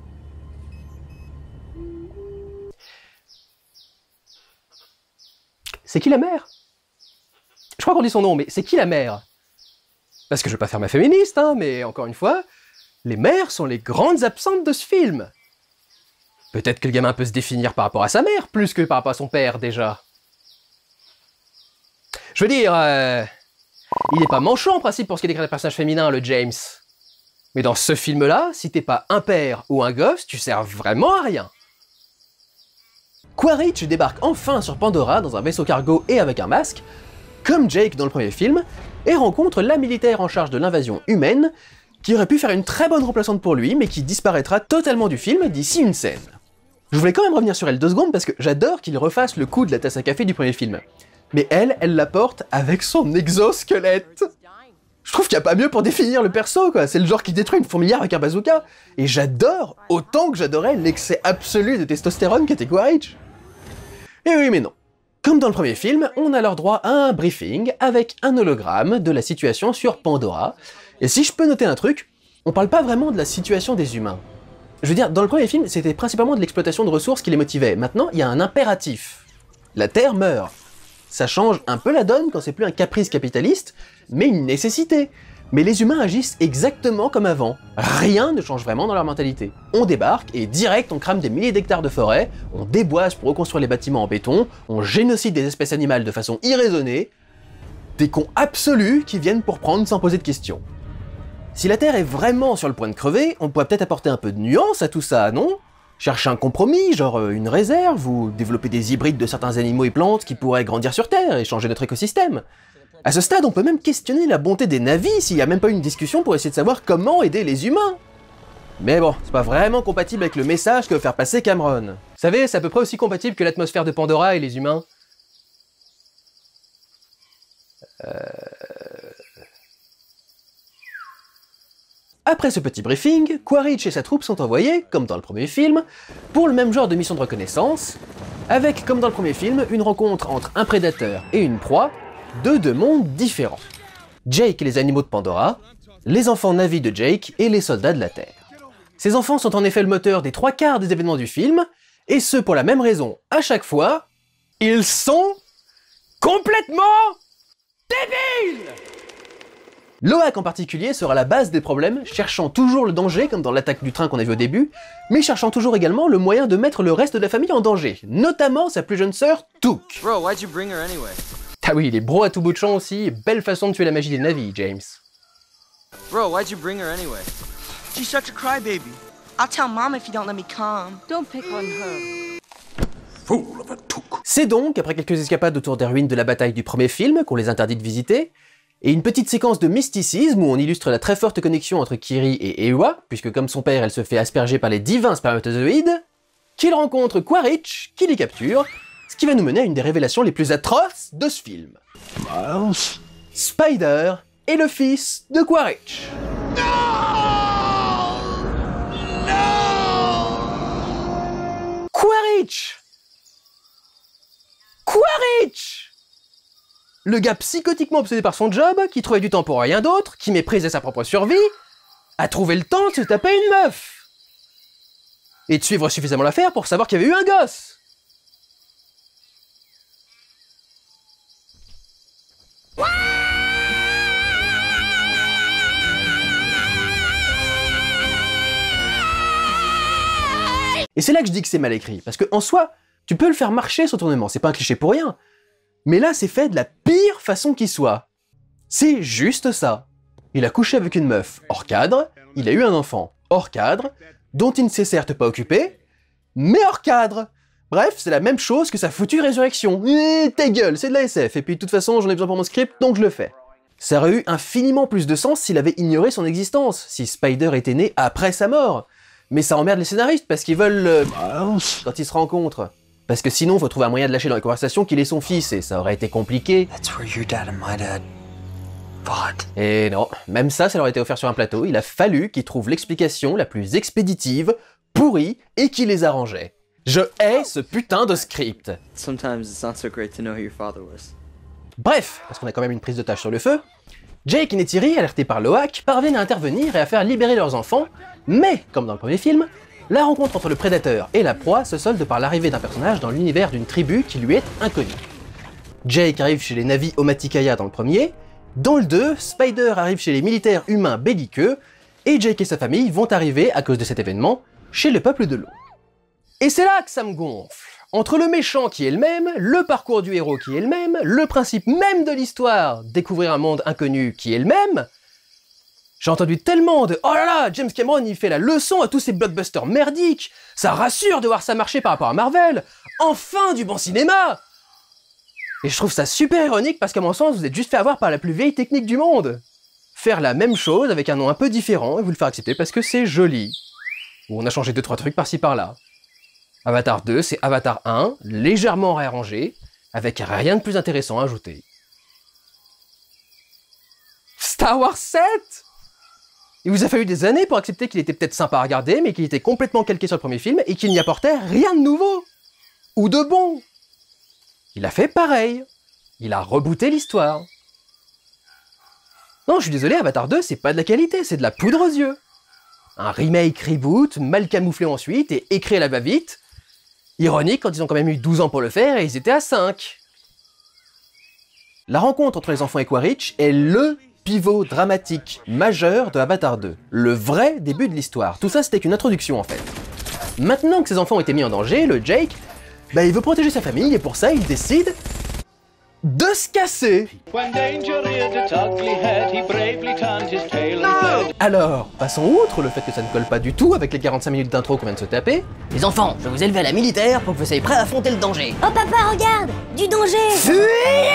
C'est qui la mère? Je crois qu'on dit son nom, mais c'est qui la mère? Parce que je veux pas faire ma féministe, hein, mais encore une fois, les mères sont les grandes absentes de ce film. Peut-être que le gamin peut se définir par rapport à sa mère, plus que par rapport à son père, déjà. Je veux dire, euh, il est pas manchot en principe pour ce qui est d'écrire des personnages féminins, le James. Mais dans ce film-là, si t'es pas un père ou un gosse, tu sers vraiment à rien. Quaritch débarque enfin sur Pandora dans un vaisseau cargo et avec un masque, comme Jake dans le premier film, et rencontre la militaire en charge de l'invasion humaine, qui aurait pu faire une très bonne remplaçante pour lui, mais qui disparaîtra totalement du film d'ici une scène. Je voulais quand même revenir sur elle deux secondes parce que j'adore qu'il refasse le coup de la tasse à café du premier film. Mais elle, elle la porte avec son exosquelette. Je trouve qu'il n'y a pas mieux pour définir le perso, quoi. C'est le genre qui détruit une fourmilière avec un bazooka. Et j'adore autant que j'adorais l'excès absolu de testostérone qu'était Quaritch. Et oui, mais non. Comme dans le premier film, on a alors droit à un briefing avec un hologramme de la situation sur Pandora. Et si je peux noter un truc, on parle pas vraiment de la situation des humains. Je veux dire, dans le premier film, c'était principalement de l'exploitation de ressources qui les motivait. Maintenant, il y a un impératif. La Terre meurt. Ça change un peu la donne quand c'est plus un caprice capitaliste, mais une nécessité. Mais les humains agissent exactement comme avant. Rien ne change vraiment dans leur mentalité. On débarque et direct on crame des milliers d'hectares de forêt, on déboise pour reconstruire les bâtiments en béton, on génocide des espèces animales de façon irraisonnée. Des cons absolus qui viennent pour prendre sans poser de questions. Si la Terre est vraiment sur le point de crever, on pourrait peut-être apporter un peu de nuance à tout ça, non? Chercher un compromis, genre une réserve, ou développer des hybrides de certains animaux et plantes qui pourraient grandir sur Terre et changer notre écosystème. À ce stade, on peut même questionner la bonté des navis s'il n'y a même pas une discussion pour essayer de savoir comment aider les humains. Mais bon, c'est pas vraiment compatible avec le message que veut faire passer Cameron. Vous savez, c'est à peu près aussi compatible que l'atmosphère de Pandora et les humains. Euh... Après ce petit briefing, Quaritch et sa troupe sont envoyés, comme dans le premier film, pour le même genre de mission de reconnaissance, avec, comme dans le premier film, une rencontre entre un prédateur et une proie, de deux mondes différents. Jake et les animaux de Pandora, les enfants navis de Jake et les soldats de la Terre. Ces enfants sont en effet le moteur des trois quarts des événements du film, et ce pour la même raison, à chaque fois, ils sont complètement débiles! L'O A C en particulier sera la base des problèmes, cherchant toujours le danger, comme dans l'attaque du train qu'on a vu au début, mais cherchant toujours également le moyen de mettre le reste de la famille en danger, notamment sa plus jeune sœur, Took. Bro, why'd you bring her anyway? Ah oui, il est bro à tout bout de champ aussi, belle façon de tuer la magie des navis, James. Bro, why'd you bring her anyway? She's such a crybaby. I'll tell Mom if you don't let me come. Don't pick on her. Fool of a Took. C'est donc, après quelques escapades autour des ruines de la bataille du premier film, qu'on les interdit de visiter, et une petite séquence de mysticisme où on illustre la très forte connexion entre Kiri et Eywa, puisque comme son père elle se fait asperger par les divins spermatozoïdes, qu'il rencontre Quaritch, qui les capture, ce qui va nous mener à une des révélations les plus atroces de ce film. Miles? Spider est le fils de Quaritch. No! No! Quaritch! Quaritch! Le gars psychotiquement obsédé par son job, qui trouvait du temps pour rien d'autre, qui méprisait sa propre survie, a trouvé le temps de se taper une meuf! Et de suivre suffisamment l'affaire pour savoir qu'il y avait eu un gosse! Et c'est là que je dis que c'est mal écrit, parce que en soi, tu peux le faire marcher ce tournement, c'est pas un cliché pour rien. Mais là, c'est fait de la pire façon qui soit. C'est juste ça. Il a couché avec une meuf hors cadre, il a eu un enfant hors cadre, dont il ne s'est certes pas occupé, mais hors cadre. Bref, c'est la même chose que sa foutue résurrection. Eh, ta gueule, c'est de la S F, et puis de toute façon, j'en ai besoin pour mon script, donc je le fais. Ça aurait eu infiniment plus de sens s'il avait ignoré son existence, si Spider était né après sa mort. Mais ça emmerde les scénaristes parce qu'ils veulent... Euh, quand ils se rencontrent. Parce que sinon, faut trouver un moyen de lâcher dans les conversations qu'il est son fils, et ça aurait été compliqué. That's where your dad and my dad fought. Et non, même ça, ça leur a été offert sur un plateau, il a fallu qu'ils trouvent l'explication la plus expéditive, pourrie, et qui les arrangeait. Je hais ce putain de script. Sometimes it's not so great to know who your father was. Bref, parce qu'on a quand même une prise d'otage sur le feu, Jake et Neytiri, alertés par Loak, parviennent à intervenir et à faire libérer leurs enfants, mais, comme dans le premier film, la rencontre entre le prédateur et la proie se solde par l'arrivée d'un personnage dans l'univers d'une tribu qui lui est inconnue. Jake arrive chez les Na'vi Omaticaya dans le premier, dans le deux, Spider arrive chez les militaires humains belliqueux, et Jake et sa famille vont arriver, à cause de cet événement, chez le peuple de l'eau. Et c'est là que ça me gonfle. Entre le méchant qui est le même, le parcours du héros qui est le même, le principe même de l'histoire, découvrir un monde inconnu qui est le même, j'ai entendu tellement de « Oh là là, James Cameron il fait la leçon à tous ces blockbusters merdiques, ça rassure de voir ça marcher par rapport à Marvel, enfin du bon cinéma !» Et je trouve ça super ironique parce qu'à mon sens, vous êtes juste fait avoir par la plus vieille technique du monde. Faire la même chose avec un nom un peu différent et vous le faire accepter parce que c'est joli. Ou on a changé deux trois trucs par-ci par-là. Avatar deux, c'est Avatar un, légèrement réarrangé, avec rien de plus intéressant à ajouter. Star Wars sept! Il vous a fallu des années pour accepter qu'il était peut-être sympa à regarder, mais qu'il était complètement calqué sur le premier film et qu'il n'y apportait rien de nouveau. Ou de bon. Il a fait pareil. Il a rebooté l'histoire. Non, je suis désolé, Avatar deux, c'est pas de la qualité, c'est de la poudre aux yeux. Un remake reboot, mal camouflé ensuite et écrit à la va-vite. Ironique quand ils ont quand même eu douze ans pour le faire et ils étaient à cinq. La rencontre entre les enfants et Quaritch est LE pivot dramatique majeur de Avatar deux. Le vrai début de l'histoire. Tout ça, c'était qu'une introduction en fait. Maintenant que ses enfants ont été mis en danger, le Jake, bah il veut protéger sa famille et pour ça, il décide de se casser. Alors, passons outre le fait que ça ne colle pas du tout avec les quarante-cinq minutes d'intro qu'on vient de se taper. Les enfants, je vous élever à la militaire pour que vous soyez prêts à affronter le danger. Oh papa, regarde, du danger. Fuyez!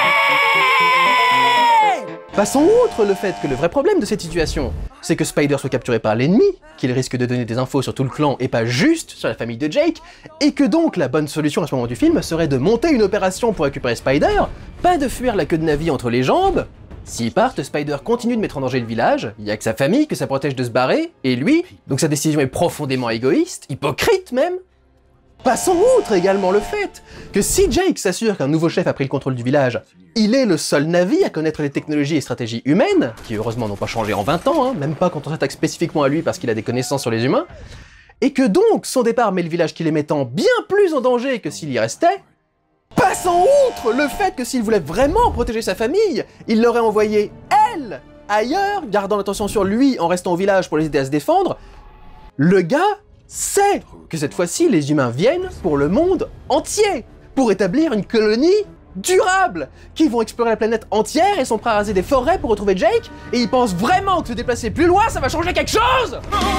Passons outre le fait que le vrai problème de cette situation, c'est que Spider soit capturé par l'ennemi, qu'il risque de donner des infos sur tout le clan et pas juste sur la famille de Jake, et que donc la bonne solution à ce moment du film serait de monter une opération pour récupérer Spider, pas de fuir la queue de Na'vi entre les jambes. S'ils partent, Spider continue de mettre en danger le village, il y a que sa famille que ça protège de se barrer, et lui, donc sa décision est profondément égoïste, hypocrite même. Passons outre également le fait que si Jake s'assure qu'un nouveau chef a pris le contrôle du village, il est le seul Na'vi à connaître les technologies et stratégies humaines, qui heureusement n'ont pas changé en vingt ans, hein, même pas quand on s'attaque spécifiquement à lui parce qu'il a des connaissances sur les humains, et que donc son départ met le village qu'il est mettant bien plus en danger que s'il y restait, passons outre le fait que s'il voulait vraiment protéger sa famille, il l'aurait envoyé, elle, ailleurs, gardant l'attention sur lui en restant au village pour les aider à se défendre, le gars sait que cette fois-ci, les humains viennent pour le monde entier, pour établir une colonie durable, qui vont explorer la planète entière et sont prêts à raser des forêts pour retrouver Jake, et ils pensent vraiment que se déplacer plus loin, ça va changer quelque chose!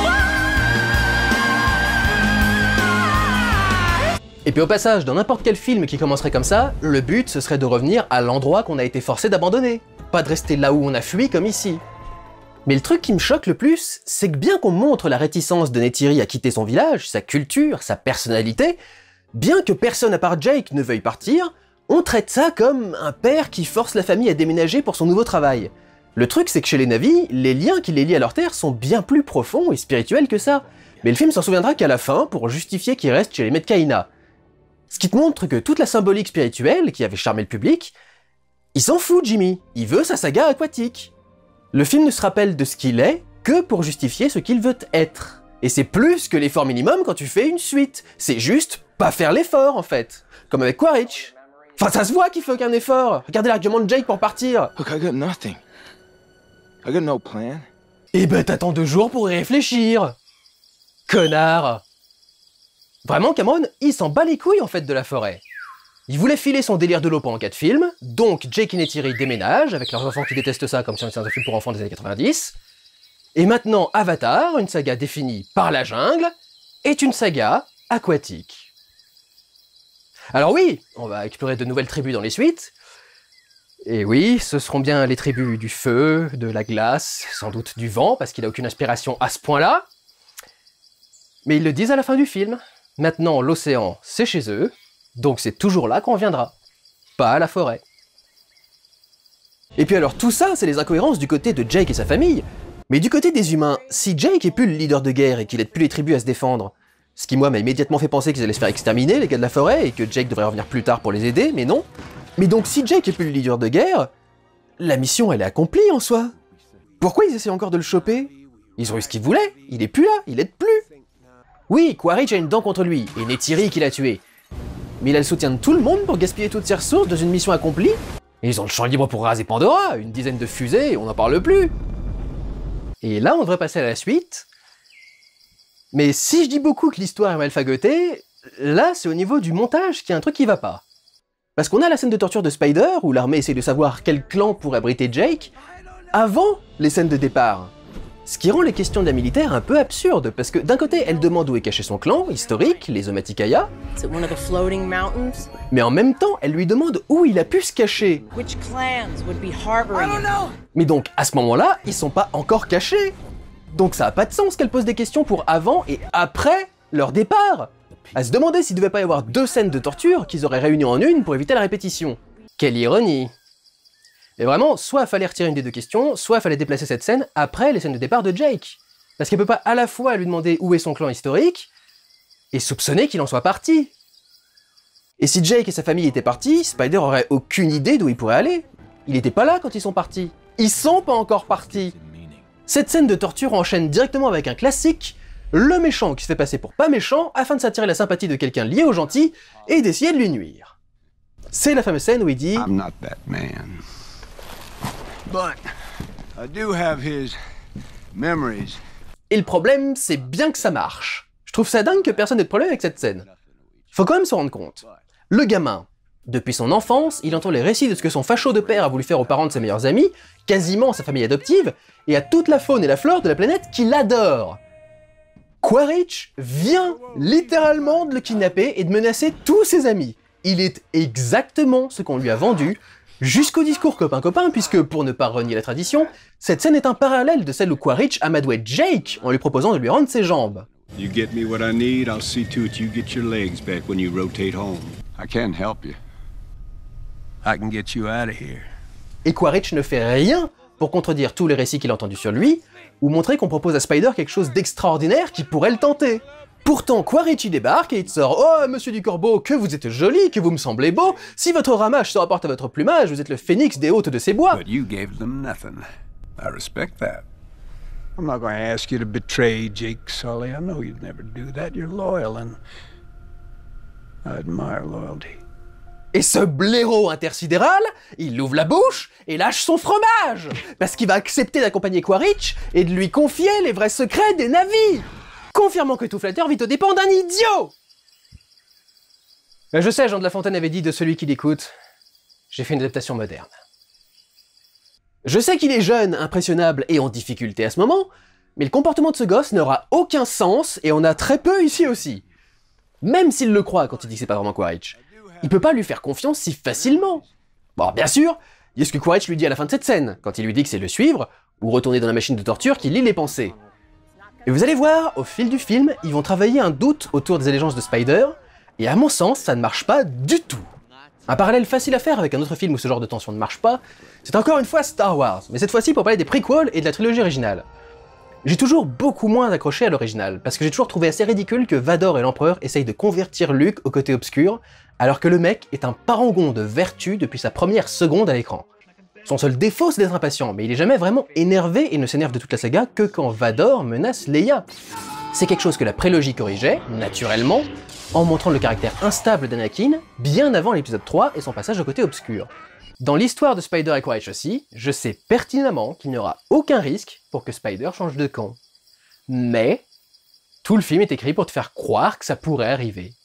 Et puis au passage, dans n'importe quel film qui commencerait comme ça, le but ce serait de revenir à l'endroit qu'on a été forcé d'abandonner, pas de rester là où on a fui comme ici. Mais le truc qui me choque le plus, c'est que bien qu'on montre la réticence de Neytiri à quitter son village, sa culture, sa personnalité, bien que personne à part Jake ne veuille partir, on traite ça comme un père qui force la famille à déménager pour son nouveau travail. Le truc c'est que chez les Na'vi, les liens qui les lient à leur terre sont bien plus profonds et spirituels que ça. Mais le film s'en souviendra qu'à la fin pour justifier qu'ils restent chez les Metkayina. Ce qui te montre que toute la symbolique spirituelle qui avait charmé le public, il s'en fout Jimmy, il veut sa saga aquatique. Le film ne se rappelle de ce qu'il est que pour justifier ce qu'il veut être. Et c'est plus que l'effort minimum quand tu fais une suite. C'est juste pas faire l'effort, en fait. Comme avec Quaritch. Enfin, ça se voit qu'il fait aucun effort. Regardez l'argument de Jake pour partir. Look, I got nothing. I got no plan. Eh ben, t'attends deux jours pour y réfléchir. Connard. Vraiment, Cameron, il s'en bat les couilles, en fait, de la forêt. Il voulait filer son délire de l'eau pendant quatre films, donc Jake et Neytiri déménagent, avec leurs enfants qui détestent ça comme si on était dans un film pour enfants des années quatre-vingt-dix. Et maintenant, Avatar, une saga définie par la jungle, est une saga aquatique. Alors oui, on va explorer de nouvelles tribus dans les suites. Et oui, ce seront bien les tribus du feu, de la glace, sans doute du vent, parce qu'il n'a aucune inspiration à ce point-là. Mais ils le disent à la fin du film. Maintenant, l'océan, c'est chez eux. Donc c'est toujours là qu'on reviendra, pas à la forêt. Et puis alors tout ça, c'est les incohérences du côté de Jake et sa famille, mais du côté des humains, si Jake est plus le leader de guerre et qu'il aide plus les tribus à se défendre, Ce qui moi m'a immédiatement fait penser qu'ils allaient se faire exterminer, les gars de la forêt, et que Jake devrait revenir plus tard pour les aider, mais non. Mais donc si Jake est plus le leader de guerre, la mission elle est accomplie en soi. Pourquoi ils essaient encore de le choper? Ils ont eu ce qu'ils voulaient, il est plus là, il aide plus. Oui, Quaritch a une dent contre lui, et Neytiri qui l'a tué. Mais il a le soutien de tout le monde pour gaspiller toutes ses ressources dans une mission accomplie. Et ils ont le champ libre pour raser Pandora, une dizaine de fusées, et on n'en parle plus. Et là on devrait passer à la suite. Mais si je dis beaucoup que l'histoire est mal fagotée, là c'est au niveau du montage qu'il y a un truc qui va pas. Parce qu'on a la scène de torture de Spider, où l'armée essaie de savoir quel clan pourrait abriter Jake, avant les scènes de départ. Ce qui rend les questions de la militaire un peu absurdes, parce que d'un côté elle demande où est caché son clan, historique, les Omaticaya, mais en même temps elle lui demande où il a pu se cacher. Mais donc à ce moment-là, ils sont pas encore cachés. Donc ça a pas de sens qu'elle pose des questions pour avant et après leur départ. À se demander s'il devait pas y avoir deux scènes de torture qu'ils auraient réunies en une pour éviter la répétition. Quelle ironie. Mais vraiment, soit il fallait retirer une des deux questions, soit il fallait déplacer cette scène après les scènes de départ de Jake. Parce qu'elle peut pas à la fois lui demander où est son clan historique, et soupçonner qu'il en soit parti. Et si Jake et sa famille étaient partis, Spider aurait aucune idée d'où il pourrait aller. Il était pas là quand ils sont partis. Ils sont pas encore partis. Cette scène de torture enchaîne directement avec un classique, le méchant qui se fait passer pour pas méchant afin de s'attirer la sympathie de quelqu'un lié au gentil et d'essayer de lui nuire. C'est la fameuse scène où il dit I'm not that man. But I do have his memories. Et le problème, c'est bien que ça marche. Je trouve ça dingue que personne n'ait de problème avec cette scène. Faut quand même se rendre compte. Le gamin, depuis son enfance, il entend les récits de ce que son facho de père a voulu faire aux parents de ses meilleurs amis, quasiment sa famille adoptive, et à toute la faune et la flore de la planète qu'il adore. Quaritch vient littéralement de le kidnapper et de menacer tous ses amis. Il est exactement ce qu'on lui a vendu, jusqu'au discours copain-copain, puisque, pour ne pas renier la tradition, cette scène est un parallèle de celle où Quaritch amadouait Jake en lui proposant de lui rendre ses jambes. You get me what I need, I'll see to it you get your legs back when you rotate home. I can't help you. I can get you out of here. Et Quaritch ne fait rien pour contredire tous les récits qu'il a entendus sur lui, ou montrer qu'on propose à Spider quelque chose d'extraordinaire qui pourrait le tenter. Pourtant, Quaritch y débarque et il te sort « Oh, monsieur du Corbeau, que vous êtes joli, que vous me semblez beau, si votre ramage se rapporte à votre plumage, vous êtes le phénix des hôtes de ces bois. » But you gave them nothing. I respect that. I'm not going to ask you to betray Jake Sully. I know you'd never do that. You're loyal and I admire loyalty. Et ce blaireau intersidéral, il ouvre la bouche et lâche son fromage, parce qu'il va accepter d'accompagner Quaritch et de lui confier les vrais secrets des Na'vi, confirmant que tout flatteur vit aux dépens d'un idiot. Je sais, Jean de La Fontaine avait dit de celui qui l'écoute, j'ai fait une adaptation moderne. Je sais qu'il est jeune, impressionnable et en difficulté à ce moment, mais le comportement de ce gosse n'aura aucun sens et on a très peu ici aussi. Même s'il le croit quand il dit que c'est pas vraiment Quaritch. Il peut pas lui faire confiance si facilement. Bon, bien sûr, il y a ce que Quaritch lui dit à la fin de cette scène, quand il lui dit que c'est le suivre, ou retourner dans la machine de torture qui lit les pensées. Et vous allez voir, au fil du film, ils vont travailler un doute autour des allégeances de Spider, et à mon sens, ça ne marche pas du tout. Un parallèle facile à faire avec un autre film où ce genre de tension ne marche pas, c'est encore une fois Star Wars, mais cette fois-ci pour parler des prequels et de la trilogie originale. J'ai toujours beaucoup moins accroché à l'original, parce que j'ai toujours trouvé assez ridicule que Vador et l'Empereur essayent de convertir Luke au côté obscur, alors que le mec est un parangon de vertu depuis sa première seconde à l'écran. Son seul défaut c'est d'être impatient, mais il est jamais vraiment énervé et ne s'énerve de toute la saga que quand Vador menace Leia. C'est quelque chose que la prélogie corrigeait, naturellement, en montrant le caractère instable d'Anakin, bien avant l'épisode trois et son passage au côté obscur. Dans l'histoire de Spider et Quaritch aussi, je sais pertinemment qu'il n'y aura aucun risque pour que Spider change de camp. Mais, tout le film est écrit pour te faire croire que ça pourrait arriver.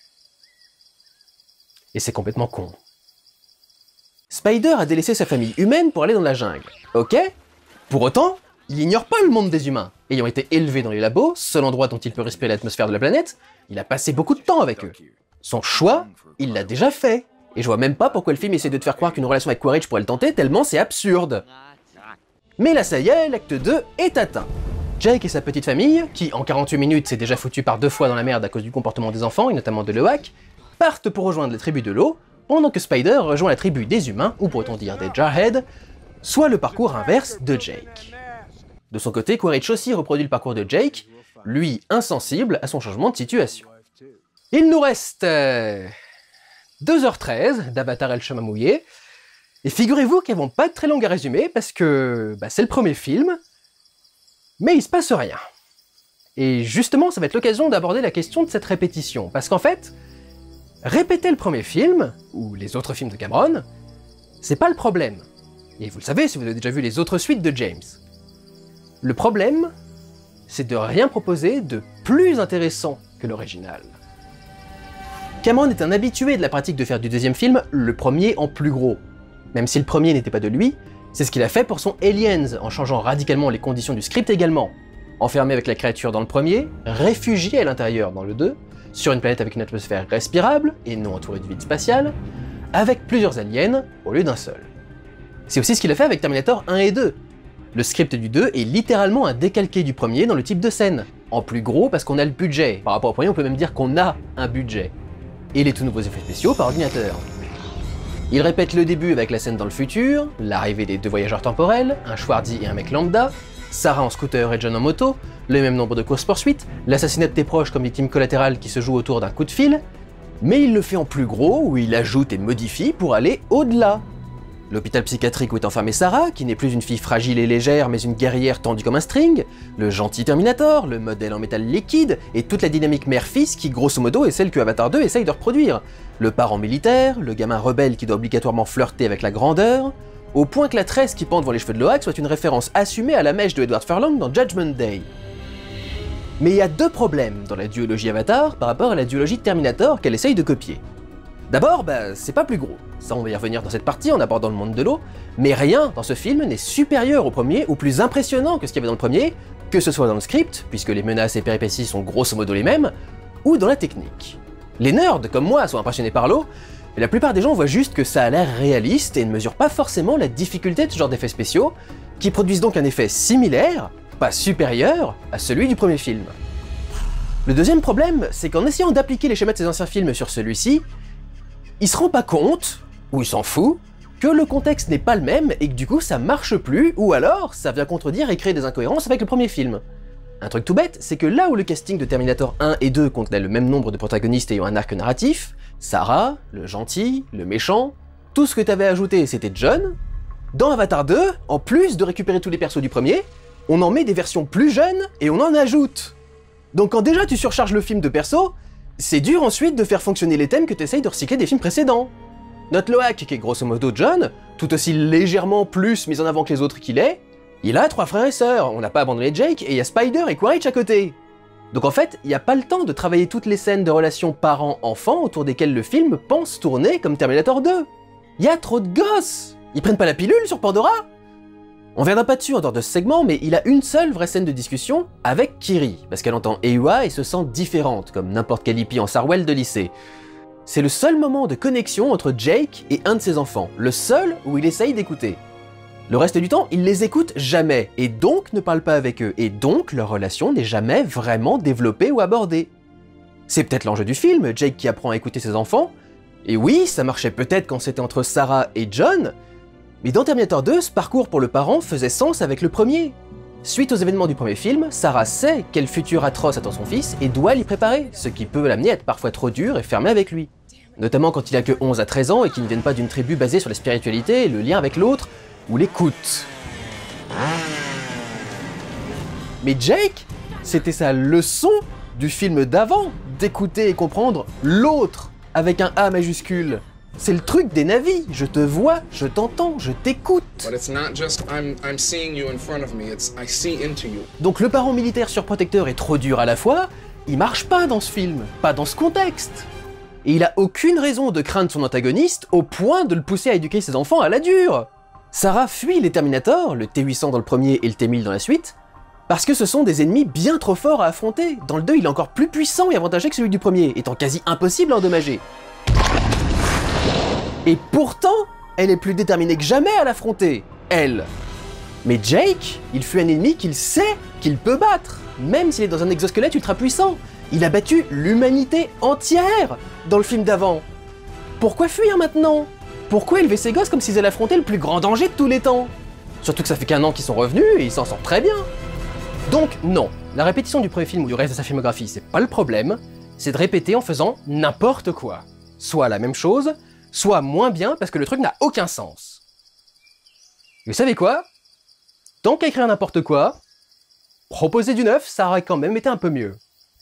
Et c'est complètement con. Spider a délaissé sa famille humaine pour aller dans la jungle, ok? Pour autant, il ignore pas le monde des humains. Ayant été élevé dans les labos, seul endroit dont il peut respirer l'atmosphère de la planète, il a passé beaucoup de temps avec eux. Son choix, il l'a déjà fait. Et je vois même pas pourquoi le film essaie de te faire croire qu'une relation avec Quaritch pourrait le tenter, tellement c'est absurde. Mais là ça y est, l'acte deux est atteint. Jake et sa petite famille, qui en quarante-huit minutes s'est déjà foutu par deux fois dans la merde à cause du comportement des enfants, et notamment de Lewak, partent pour rejoindre la tribu de l'eau, pendant que Spider rejoint la tribu des humains, ou pourrait-on dire des Jarhead, soit le parcours inverse de Jake. De son côté, Quaritch aussi reproduit le parcours de Jake, lui insensible à son changement de situation. Il nous reste euh, deux heures treize d'Avatar et le chemin mouillé, et figurez-vous qu'elles vont pas être très longues à résumer, parce que bah, c'est le premier film, mais il se passe rien. Et justement, ça va être l'occasion d'aborder la question de cette répétition, parce qu'en fait, répéter le premier film, ou les autres films de Cameron, c'est pas le problème. Et vous le savez si vous avez déjà vu les autres suites de James. Le problème, c'est de rien proposer de plus intéressant que l'original. Cameron est un habitué de la pratique de faire du deuxième film le premier en plus gros. Même si le premier n'était pas de lui, c'est ce qu'il a fait pour son Aliens, en changeant radicalement les conditions du script également. Enfermé avec la créature dans le premier, réfugié à l'intérieur dans le deux, sur une planète avec une atmosphère respirable et non entourée de vide spatial, avec plusieurs aliens au lieu d'un seul. C'est aussi ce qu'il a fait avec Terminator un et deux. Le script du deux est littéralement un décalqué du premier dans le type de scène, en plus gros parce qu'on a le budget. Par rapport au premier, on peut même dire qu'on a un budget. Et les tout nouveaux effets spéciaux par ordinateur. Il répète le début avec la scène dans le futur, l'arrivée des deux voyageurs temporels, un Schwarzy et un mec lambda, Sarah en scooter et John en moto, le même nombre de courses-poursuites, l'assassinat de tes proches comme victime collatérale qui se joue autour d'un coup de fil, mais il le fait en plus gros où il ajoute et modifie pour aller au-delà. L'hôpital psychiatrique où est enfermée Sarah, qui n'est plus une fille fragile et légère mais une guerrière tendue comme un string, le gentil Terminator, le modèle en métal liquide, et toute la dynamique mère-fils qui grosso modo est celle que Avatar deux essaye de reproduire. Le parent militaire, le gamin rebelle qui doit obligatoirement flirter avec la grandeur, au point que la tresse qui pend devant les cheveux de Loak soit une référence assumée à la mèche de Edward Furlong dans Judgment Day. Mais il y a deux problèmes dans la duologie Avatar par rapport à la duologie Terminator qu'elle essaye de copier. D'abord, bah, c'est pas plus gros, ça on va y revenir dans cette partie en abordant le monde de l'eau, mais rien dans ce film n'est supérieur au premier ou plus impressionnant que ce qu'il y avait dans le premier, que ce soit dans le script, puisque les menaces et péripéties sont grosso modo les mêmes, ou dans la technique. Les nerds, comme moi, sont impressionnés par l'eau, mais la plupart des gens voient juste que ça a l'air réaliste et ne mesurent pas forcément la difficulté de ce genre d'effets spéciaux, qui produisent donc un effet similaire, pas supérieur, à celui du premier film. Le deuxième problème, c'est qu'en essayant d'appliquer les schémas de ces anciens films sur celui-ci, il se rend pas compte, ou il s'en fout, que le contexte n'est pas le même et que du coup ça marche plus, ou alors ça vient contredire et créer des incohérences avec le premier film. Un truc tout bête, c'est que là où le casting de Terminator un et deux contenait le même nombre de protagonistes ayant un arc narratif, Sarah, le gentil, le méchant, tout ce que t'avais ajouté c'était John, dans Avatar deux, en plus de récupérer tous les persos du premier, on en met des versions plus jeunes et on en ajoute. Donc quand déjà tu surcharges le film de persos, c'est dur ensuite de faire fonctionner les thèmes que tu essayes de recycler des films précédents. Notre Loak, qui est grosso modo John, tout aussi légèrement plus mis en avant que les autres qu'il est, il a trois frères et sœurs, on n'a pas abandonné Jake, et il y a Spider et Quaritch à côté. Donc en fait, il n'y a pas le temps de travailler toutes les scènes de relations parents-enfants autour desquelles le film pense tourner comme Terminator deux. Il y a trop de gosses. Ils prennent pas la pilule sur Pandora? On viendra pas dessus en dehors de ce segment, mais il a une seule vraie scène de discussion avec Kiri, parce qu'elle entend Eywa et se sent différente, comme n'importe quel hippie en Sarwell de lycée. C'est le seul moment de connexion entre Jake et un de ses enfants, le seul où il essaye d'écouter. Le reste du temps, il les écoute jamais, et donc ne parle pas avec eux, et donc leur relation n'est jamais vraiment développée ou abordée. C'est peut-être l'enjeu du film, Jake qui apprend à écouter ses enfants, et oui, ça marchait peut-être quand c'était entre Sarah et John, mais dans Terminator deux, ce parcours pour le parent faisait sens avec le premier. Suite aux événements du premier film, Sarah sait quel futur atroce attend son fils et doit l'y préparer, ce qui peut l'amener à être parfois trop dur et fermé avec lui. Notamment quand il a que onze à treize ans et qu'il ne vienne pas d'une tribu basée sur la spiritualité, le lien avec l'autre, ou l'écoute. Mais Jake, c'était sa leçon du film d'avant, d'écouter et comprendre l'autre, avec un A majuscule. C'est le truc des navis, je te vois, je t'entends, je t'écoute. Donc le parent militaire surprotecteur est trop dur à la fois, il marche pas dans ce film, pas dans ce contexte. Et il a aucune raison de craindre son antagoniste au point de le pousser à éduquer ses enfants à la dure. Sarah fuit les Terminators, le T huit cents dans le premier et le T mille dans la suite, parce que ce sont des ennemis bien trop forts à affronter. Dans le deux, il est encore plus puissant et avantagé que celui du premier, étant quasi impossible à endommager. Et pourtant, elle est plus déterminée que jamais à l'affronter, elle. Mais Jake, il fut un ennemi qu'il sait qu'il peut battre, même s'il est dans un exosquelette ultra puissant. Il a battu l'humanité entière dans le film d'avant. Pourquoi fuir maintenant? Pourquoi élever ses gosses comme s'ils allaient affronter le plus grand danger de tous les temps? Surtout que ça fait qu'un an qu'ils sont revenus et ils s'en sortent très bien. Donc non, la répétition du premier film ou du reste de sa filmographie, c'est pas le problème, c'est de répéter en faisant n'importe quoi. Soit la même chose, soit moins bien parce que le truc n'a aucun sens. Et vous savez quoi? Tant qu'à écrire n'importe quoi, proposer du neuf, ça aurait quand même été un peu mieux.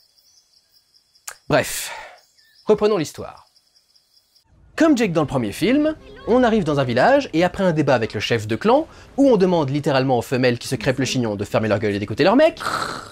Bref, reprenons l'histoire. Comme Jake dans le premier film, on arrive dans un village et après un débat avec le chef de clan, où on demande littéralement aux femelles qui se crêpent le chignon de fermer leur gueule et d'écouter leur mec.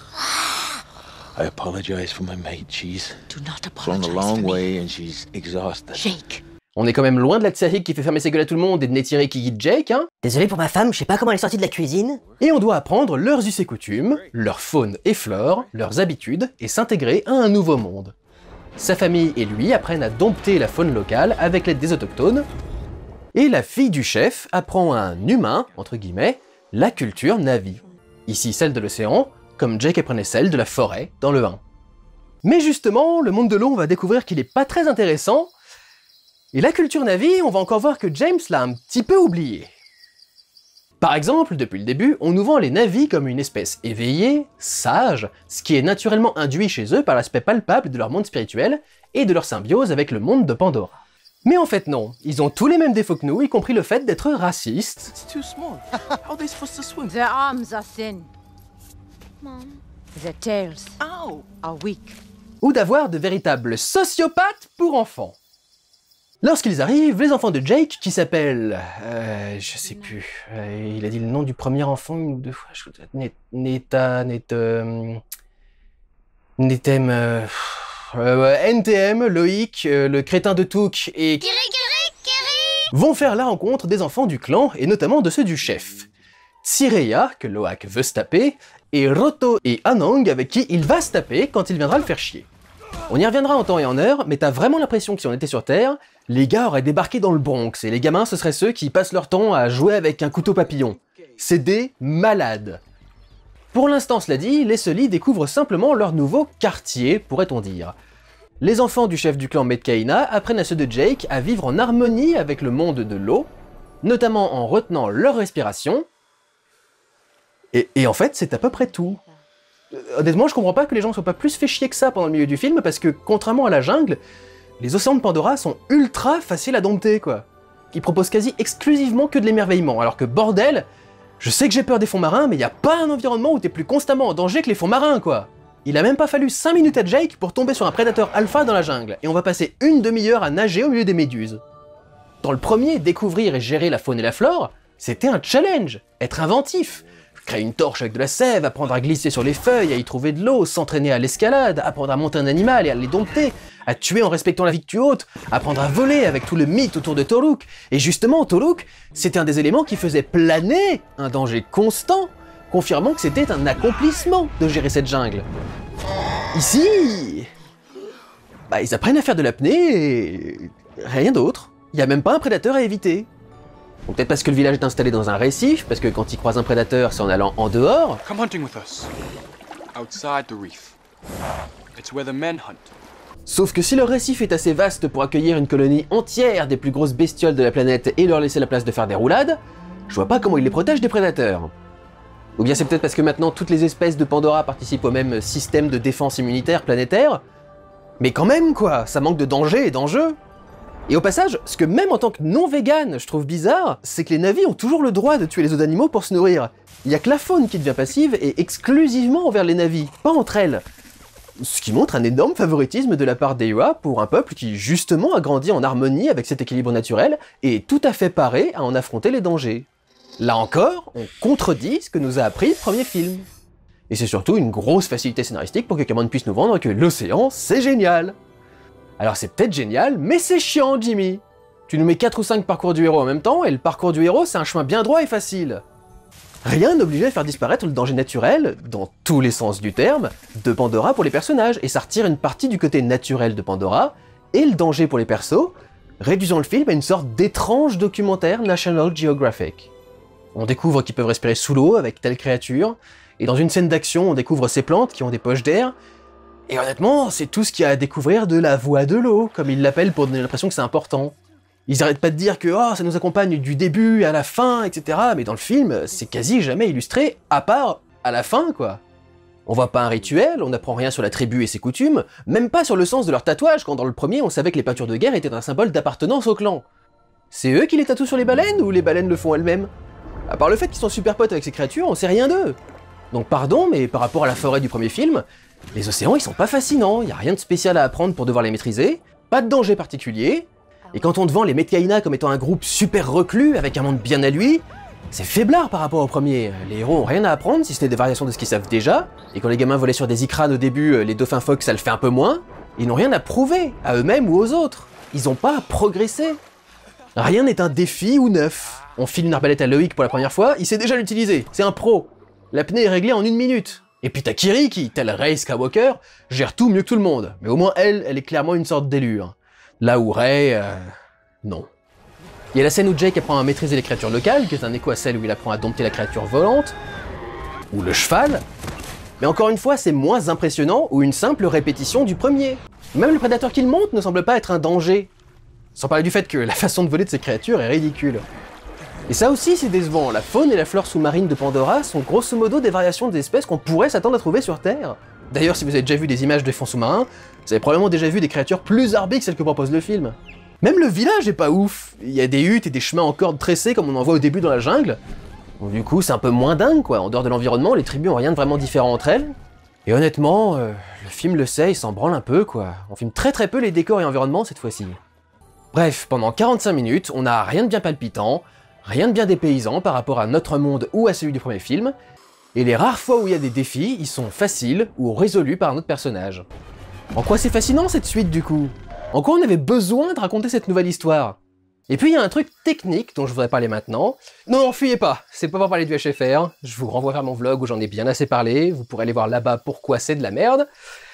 I apologize for my mate. She's Do not flown a apologize long for me. way and she's exhausted. Jake. On est quand même loin de la Tsahik qui fait fermer ses gueules à tout le monde et de Neytiri qui guide Jake, hein. Désolé pour ma femme, je sais pas comment elle est sortie de la cuisine. Et on doit apprendre leurs us et coutumes, leur faune et flore, leurs habitudes, et s'intégrer à un nouveau monde. Sa famille et lui apprennent à dompter la faune locale avec l'aide des autochtones, et la fille du chef apprend à un humain, entre guillemets, la culture Na'vi. Ici celle de l'océan, comme Jake apprenait celle de la forêt dans le un. Mais justement, le monde de l'eau, on va découvrir qu'il est pas très intéressant, et la culture Na'vi, on va encore voir que James l'a un petit peu oublié. Par exemple, depuis le début, on nous vend les Na'vi comme une espèce éveillée, sage, ce qui est naturellement induit chez eux par l'aspect palpable de leur monde spirituel et de leur symbiose avec le monde de Pandora. Mais en fait non, ils ont tous les mêmes défauts que nous, y compris le fait d'être racistes. It's too small. How are they supposed to swim? Their arms are thin. Mom. Their tails Ow! are weak. Ou d'avoir de véritables sociopathes pour enfants. Lorsqu'ils arrivent, les enfants de Jake, qui s'appellent... Euh, je sais plus... Euh, il a dit le nom du premier enfant une ou deux fois... Je... Neta... Neta... Euh, Netem... Euh, euh, N T M, Loïc, euh, le crétin de Touk et... Kiri, Kiri, Kiri. Vont faire la rencontre des enfants du clan, et notamment de ceux du chef. Tsireya, que Loak veut se taper, et Roto et Anang, avec qui il va se taper quand il viendra le faire chier. On y reviendra en temps et en heure, mais t'as vraiment l'impression que si on était sur Terre, les gars auraient débarqué dans le Bronx, et les gamins ce seraient ceux qui passent leur temps à jouer avec un couteau papillon. C'est des malades. Pour l'instant, cela dit, les Sully découvrent simplement leur nouveau quartier, pourrait-on dire. Les enfants du chef du clan Metkayina apprennent à ceux de Jake à vivre en harmonie avec le monde de l'eau, notamment en retenant leur respiration. Et, et en fait, c'est à peu près tout. Honnêtement, je comprends pas que les gens soient pas plus fait chier que ça pendant le milieu du film, parce que, contrairement à la jungle, les océans de Pandora sont ultra faciles à dompter, quoi. Ils proposent quasi exclusivement que de l'émerveillement, alors que bordel, je sais que j'ai peur des fonds marins, mais y a pas un environnement où t'es plus constamment en danger que les fonds marins, quoi. Il a même pas fallu cinq minutes à Jake pour tomber sur un prédateur alpha dans la jungle, et on va passer une demi-heure à nager au milieu des méduses. Dans le premier, découvrir et gérer la faune et la flore, c'était un challenge, être inventif. Créer une torche avec de la sève, apprendre à glisser sur les feuilles, à y trouver de l'eau, s'entraîner à l'escalade, apprendre à monter un animal et à les dompter, à tuer en respectant la vie que tu ôtes, apprendre à voler avec tout le mythe autour de Toruk. Et justement, Toruk, c'était un des éléments qui faisait planer un danger constant, confirmant que c'était un accomplissement de gérer cette jungle. Ici, bah, ils apprennent à faire de l'apnée et rien d'autre. Il n'y a même pas un prédateur à éviter. Bon, peut-être parce que le village est installé dans un récif, parce que quand ils croisent un prédateur, c'est en allant en dehors. Come hunting with us. Outside the reef. It's where the men hunt. Sauf que si le récif est assez vaste pour accueillir une colonie entière des plus grosses bestioles de la planète et leur laisser la place de faire des roulades, je vois pas comment ils les protègent des prédateurs. Ou bien c'est peut-être parce que maintenant toutes les espèces de Pandora participent au même système de défense immunitaire planétaire. Mais quand même quoi, ça manque de danger et d'enjeu. Et au passage, ce que même en tant que non-vegan je trouve bizarre, c'est que les Na'vi ont toujours le droit de tuer les autres animaux pour se nourrir. Il y a que la faune qui devient passive et exclusivement envers les Na'vi, pas entre elles. Ce qui montre un énorme favoritisme de la part d'Eiwa pour un peuple qui justement a grandi en harmonie avec cet équilibre naturel et est tout à fait paré à en affronter les dangers. Là encore, on contredit ce que nous a appris le premier film. Et c'est surtout une grosse facilité scénaristique pour que Cameron puisse nous vendre que l'océan, c'est génial. Alors c'est peut-être génial, mais c'est chiant, Jimmy. Tu nous mets quatre ou cinq parcours du héros en même temps, et le parcours du héros, c'est un chemin bien droit et facile. Rien n'obligeait à faire disparaître le danger naturel, dans tous les sens du terme, de Pandora pour les personnages, et ça retire une partie du côté naturel de Pandora, et le danger pour les persos, réduisant le film à une sorte d'étrange documentaire National Geographic. On découvre qu'ils peuvent respirer sous l'eau avec telle créature, et dans une scène d'action, on découvre ces plantes qui ont des poches d'air, et honnêtement, c'est tout ce qu'il y a à découvrir de la voie de l'eau, comme ils l'appellent pour donner l'impression que c'est important. Ils arrêtent pas de dire que oh, ça nous accompagne du début à la fin, et cetera. Mais dans le film, c'est quasi jamais illustré, à part à la fin, quoi. On voit pas un rituel, on n'apprend rien sur la tribu et ses coutumes, même pas sur le sens de leur tatouage, quand dans le premier on savait que les peintures de guerre étaient un symbole d'appartenance au clan. C'est eux qui les tatouent sur les baleines, ou les baleines le font elles-mêmes? À part le fait qu'ils sont super potes avec ces créatures, on sait rien d'eux. Donc pardon, mais par rapport à la forêt du premier film, les océans ils sont pas fascinants, y a rien de spécial à apprendre pour devoir les maîtriser, pas de danger particulier, et quand on te vend les Metkayina comme étant un groupe super reclus, avec un monde bien à lui, c'est faiblard par rapport au premier. Les héros ont rien à apprendre si ce n'est des variations de ce qu'ils savent déjà, et quand les gamins volaient sur des icranes au début, les dauphins phoques ça le fait un peu moins, ils n'ont rien à prouver, à eux-mêmes ou aux autres. Ils ont pas à progresser. Rien n'est un défi ou neuf. On file une arbalète à Loïc pour la première fois, il sait déjà l'utiliser, c'est un pro. L'apnée est réglée en une minute. Et puis t'as Kiri qui, tel Rey Skywalker, gère tout mieux que tout le monde. Mais au moins elle, elle est clairement une sorte d'élu. Hein. Là où Rey... Euh... non. Il y a la scène où Jake apprend à maîtriser les créatures locales, qui est un écho à celle où il apprend à dompter la créature volante, ou le cheval. Mais encore une fois, c'est moins impressionnant ou une simple répétition du premier. Même le prédateur qu'il monte ne semble pas être un danger. Sans parler du fait que la façon de voler de ces créatures est ridicule. Et ça aussi c'est décevant, la faune et la flore sous-marine de Pandora sont grosso modo des variations des espèces qu'on pourrait s'attendre à trouver sur Terre. D'ailleurs si vous avez déjà vu des images des fonds sous-marins, vous avez probablement déjà vu des créatures plus arbiques que celles que propose le film. Même le village est pas ouf, il y a des huttes et des chemins en cordes tressées comme on en voit au début dans la jungle. Donc, du coup c'est un peu moins dingue quoi, en dehors de l'environnement les tribus ont rien de vraiment différent entre elles. Et honnêtement, euh, le film le sait, il s'en branle un peu quoi, on filme très très peu les décors et environnements cette fois-ci. Bref, pendant quarante-cinq minutes, on n'a rien de bien palpitant, rien de bien dépaysant par rapport à notre monde ou à celui du premier film, et les rares fois où il y a des défis, ils sont faciles ou résolus par un autre personnage. En quoi c'est fascinant cette suite du coup? En quoi on avait besoin de raconter cette nouvelle histoire? Et puis il y a un truc technique dont je voudrais parler maintenant. Non, non, fuyez pas, c'est pas pour parler du H F R, je vous renvoie vers mon vlog où j'en ai bien assez parlé, vous pourrez aller voir là-bas pourquoi c'est de la merde.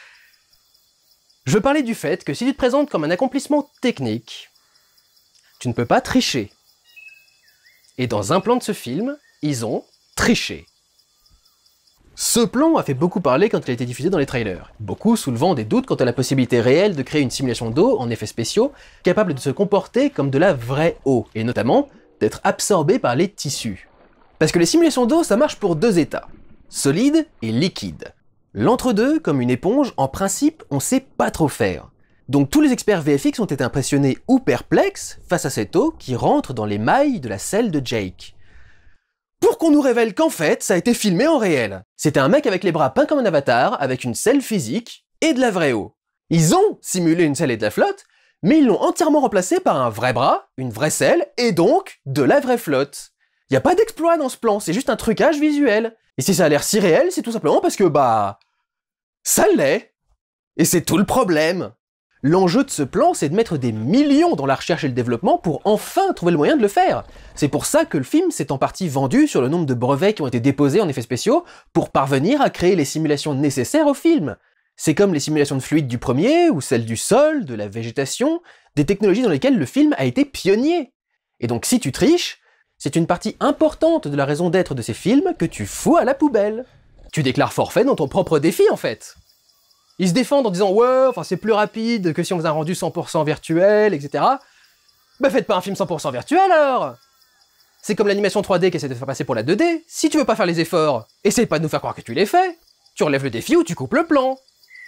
Je veux parler du fait que si tu te présentes comme un accomplissement technique, tu ne peux pas tricher. Et dans un plan de ce film, ils ont triché. Ce plan a fait beaucoup parler quand il a été diffusé dans les trailers, beaucoup soulevant des doutes quant à la possibilité réelle de créer une simulation d'eau en effets spéciaux, capable de se comporter comme de la vraie eau, et notamment d'être absorbée par les tissus. Parce que les simulations d'eau, ça marche pour deux états, solide et liquide. L'entre-deux, comme une éponge, en principe, on sait pas trop faire. Donc tous les experts V F X ont été impressionnés ou perplexes face à cette eau qui rentre dans les mailles de la selle de Jake. Pour qu'on nous révèle qu'en fait, ça a été filmé en réel. C'était un mec avec les bras peints comme un avatar, avec une selle physique et de la vraie eau. Ils ont simulé une selle et de la flotte, mais ils l'ont entièrement remplacé par un vrai bras, une vraie selle, et donc de la vraie flotte. Y a pas d'exploit dans ce plan, c'est juste un trucage visuel. Et si ça a l'air si réel, c'est tout simplement parce que, bah... ça l'est. Et c'est tout le problème. L'enjeu de ce plan, c'est de mettre des millions dans la recherche et le développement pour enfin trouver le moyen de le faire. C'est pour ça que le film s'est en partie vendu sur le nombre de brevets qui ont été déposés en effets spéciaux pour parvenir à créer les simulations nécessaires au film. C'est comme les simulations de fluides du premier, ou celles du sol, de la végétation, des technologies dans lesquelles le film a été pionnier. Et donc si tu triches, c'est une partie importante de la raison d'être de ces films que tu fous à la poubelle. Tu déclares forfait dans ton propre défi en fait. Ils se défendent en disant « Ouais, enfin c'est plus rapide que si on faisait un rendu cent pour cent virtuel, et cetera » Bah faites pas un film cent pour cent virtuel alors! C'est comme l'animation trois D qui essaie de faire passer pour la deux D, si tu veux pas faire les efforts, essaye pas de nous faire croire que tu les fais. Tu relèves le défi ou tu coupes le plan.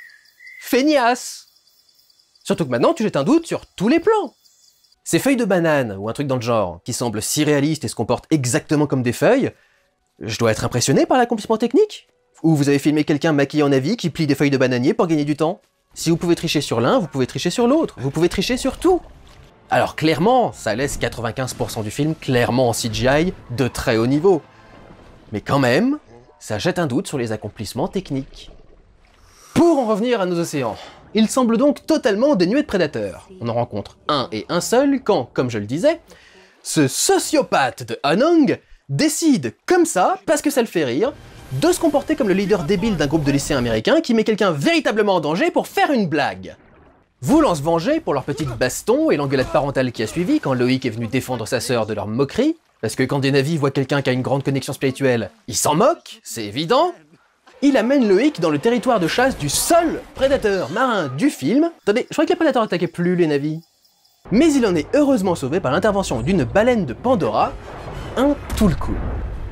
Feignasse! Surtout que maintenant tu jettes un doute sur tous les plans. Ces feuilles de banane, ou un truc dans le genre, qui semblent si réalistes et se comportent exactement comme des feuilles, je dois être impressionné par l'accomplissement technique? Ou vous avez filmé quelqu'un maquillé en avis qui plie des feuilles de bananier pour gagner du temps? Si vous pouvez tricher sur l'un, vous pouvez tricher sur l'autre, vous pouvez tricher sur tout. Alors clairement, ça laisse quatre-vingt-quinze pour cent du film clairement en C G I de très haut niveau. Mais quand même, ça jette un doute sur les accomplissements techniques. Pour en revenir à nos océans, ils semblent donc totalement dénués de prédateurs. On en rencontre un et un seul quand, comme je le disais, ce sociopathe de Hanong décide comme ça, parce que ça le fait rire, de se comporter comme le leader débile d'un groupe de lycéens américains qui met quelqu'un véritablement en danger pour faire une blague. Voulant se venger pour leur petite baston et l'engueulade parentale qui a suivi quand Loïc est venu défendre sa sœur de leur moquerie, parce que quand des navis voient quelqu'un qui a une grande connexion spirituelle, ils s'en moquent, c'est évident, il amène Loïc dans le territoire de chasse du seul prédateur marin du film. Attendez, je crois que les prédateurs attaquaient plus les navis. Mais il en est heureusement sauvé par l'intervention d'une baleine de Pandora, un tout le coup.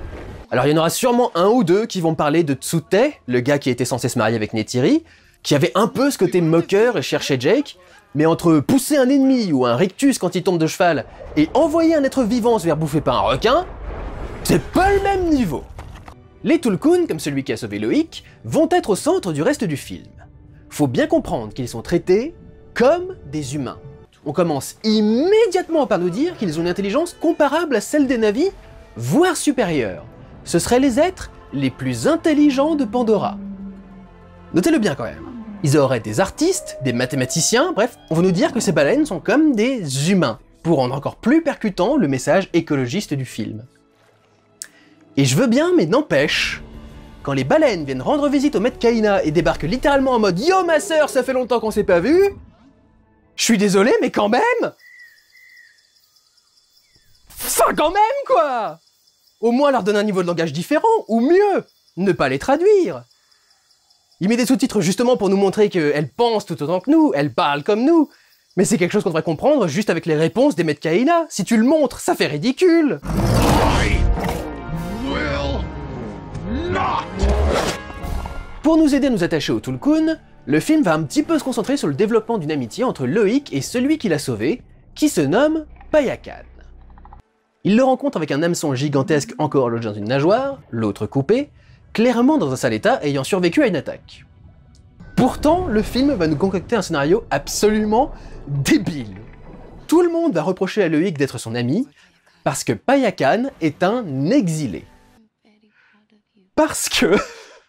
Alors il y en aura sûrement un ou deux qui vont parler de Tsute, le gars qui était censé se marier avec Neytiri, qui avait un peu ce côté moqueur et cherchait Jake, mais entre pousser un ennemi ou un rictus quand il tombe de cheval et envoyer un être vivant se faire bouffer par un requin, c'est pas le même niveau. Les Tulkun, comme celui qui a sauvé Loïc, vont être au centre du reste du film. Faut bien comprendre qu'ils sont traités comme des humains. On commence immédiatement par nous dire qu'ils ont une intelligence comparable à celle des Na'vi, voire supérieure. Ce seraient les êtres les plus intelligents de Pandora. Notez-le bien quand même. Ils auraient des artistes, des mathématiciens, bref, on va nous dire que ces baleines sont comme des humains, pour rendre encore plus percutant le message écologiste du film. Et je veux bien, mais n'empêche, quand les baleines viennent rendre visite au maître Kaina et débarquent littéralement en mode « Yo ma sœur, ça fait longtemps qu'on s'est pas vu !» Je suis désolé, mais quand même. Enfin quand même, quoi. Au moins leur donner un niveau de langage différent, ou mieux, ne pas les traduire. Il met des sous-titres justement pour nous montrer qu'elles pensent tout autant que nous, elles parlent comme nous. Mais c'est quelque chose qu'on devrait comprendre juste avec les réponses des maîtres Kaina. Si tu le montres, ça fait ridicule. Pour nous aider à nous attacher au Tulkun, le film va un petit peu se concentrer sur le développement d'une amitié entre Loïc et celui qui l'a sauvé, qui se nomme Payakan. Il le rencontre avec un hameçon gigantesque encore logé dans une nageoire, l'autre coupé, clairement dans un sale état ayant survécu à une attaque. Pourtant, le film va nous concocter un scénario absolument débile. Tout le monde va reprocher à Loïc d'être son ami, parce que Payakan est un exilé. Parce que...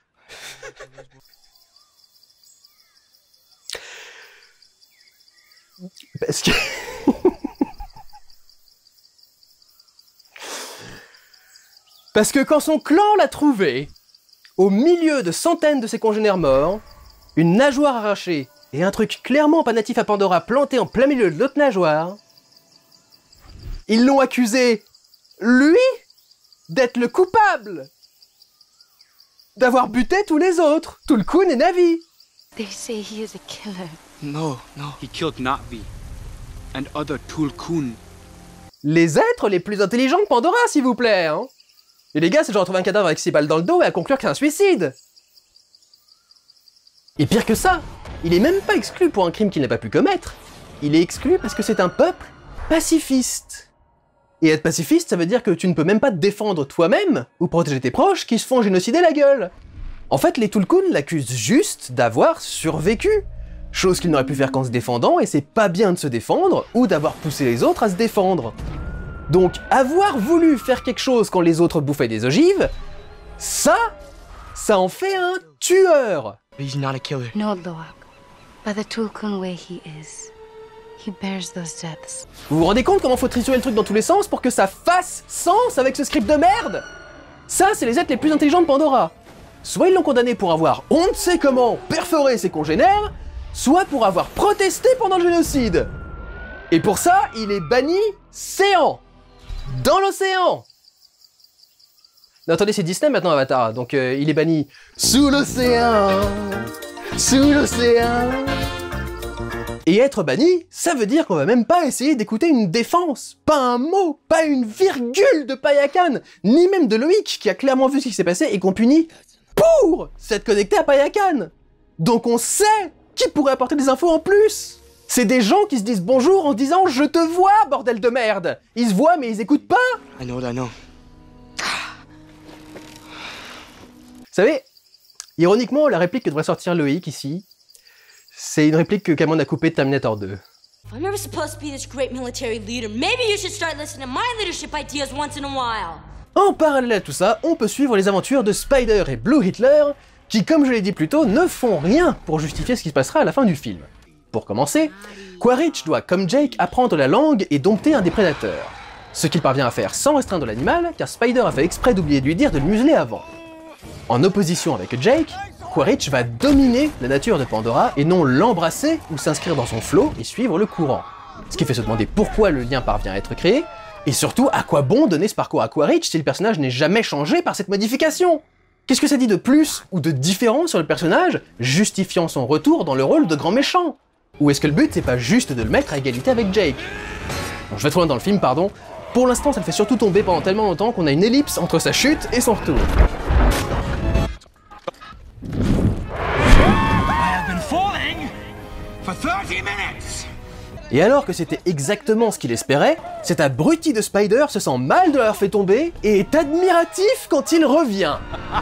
Parce que... Parce que quand son clan l'a trouvé, au milieu de centaines de ses congénères morts, une nageoire arrachée et un truc clairement pas natif à Pandora planté en plein milieu de l'autre nageoire, ils l'ont accusé, lui, d'être le coupable, d'avoir buté tous les autres, Tulkun et Na'vi. They say he is a killer. No, no. He killed Na'vi and other Tulkun. Les êtres les plus intelligents de Pandora, s'il vous plaît, hein. Et les gars, c'est genre retrouver un cadavre avec six balles dans le dos et à conclure que c'est un suicide. Et pire que ça, il est même pas exclu pour un crime qu'il n'a pas pu commettre. Il est exclu parce que c'est un peuple pacifiste. Et être pacifiste, ça veut dire que tu ne peux même pas te défendre toi-même ou protéger tes proches qui se font génocider la gueule. En fait, les Tulkun l'accusent juste d'avoir survécu. Chose qu'il n'aurait pu faire qu'en se défendant, et c'est pas bien de se défendre ou d'avoir poussé les autres à se défendre. Donc, avoir voulu faire quelque chose quand les autres bouffaient des ogives, ça, ça en fait un tueur. He's not a killer. No, Loak. By the Tulkun way he is, he bears those deaths. Vous vous rendez compte comment faut triturer le truc dans tous les sens pour que ça fasse sens avec ce script de merde? Ça, c'est les êtres les plus intelligents de Pandora. Soit ils l'ont condamné pour avoir on ne sait comment perforé ses congénères, soit pour avoir protesté pendant le génocide. Et pour ça, il est banni séant. Dans l'océan. Non, attendez, c'est Disney maintenant, Avatar, donc euh, il est banni sous l'océan, sous l'océan. Et être banni, ça veut dire qu'on va même pas essayer d'écouter une défense, pas un mot, pas une virgule de Payakan, ni même de Loïc, qui a clairement vu ce qui s'est passé et qu'on punit pour s'être connecté à Payakan. Donc on sait qui pourrait apporter des infos en plus. C'est des gens qui se disent bonjour en disant « Je te vois, bordel de merde !» Ils se voient mais ils écoutent pas. I know, I know. Vous savez, ironiquement, la réplique que devrait sortir Loïc ici, c'est une réplique que Cameron a coupée de Terminator deux. If I'm ever supposed to be this great military leader, maybe you should start listening to my leadership ideas once in a while. En parallèle à tout ça, on peut suivre les aventures de Spider et Blue Hitler, qui, comme je l'ai dit plus tôt, ne font rien pour justifier ce qui se passera à la fin du film. Pour commencer, Quaritch doit, comme Jake, apprendre la langue et dompter un des prédateurs. Ce qu'il parvient à faire sans restreindre l'animal, car Spider a fait exprès d'oublier de lui dire de le museler avant. En opposition avec Jake, Quaritch va dominer la nature de Pandora et non l'embrasser ou s'inscrire dans son flot et suivre le courant. Ce qui fait se demander pourquoi le lien parvient à être créé, et surtout à quoi bon donner ce parcours à Quaritch si le personnage n'est jamais changé par cette modification? Qu'est-ce que ça dit de plus ou de différent sur le personnage, justifiant son retour dans le rôle de grand méchant? Ou est-ce que le but c'est pas juste de le mettre à égalité avec Jake? Bon, je vais trop loin dans le film, pardon, Pour l'instant, ça le fait surtout tomber pendant tellement longtemps qu'on a une ellipse entre sa chute et son retour. Et alors que c'était exactement ce qu'il espérait, cet abruti de Spider se sent mal de l'avoir fait tomber et est admiratif quand il revient.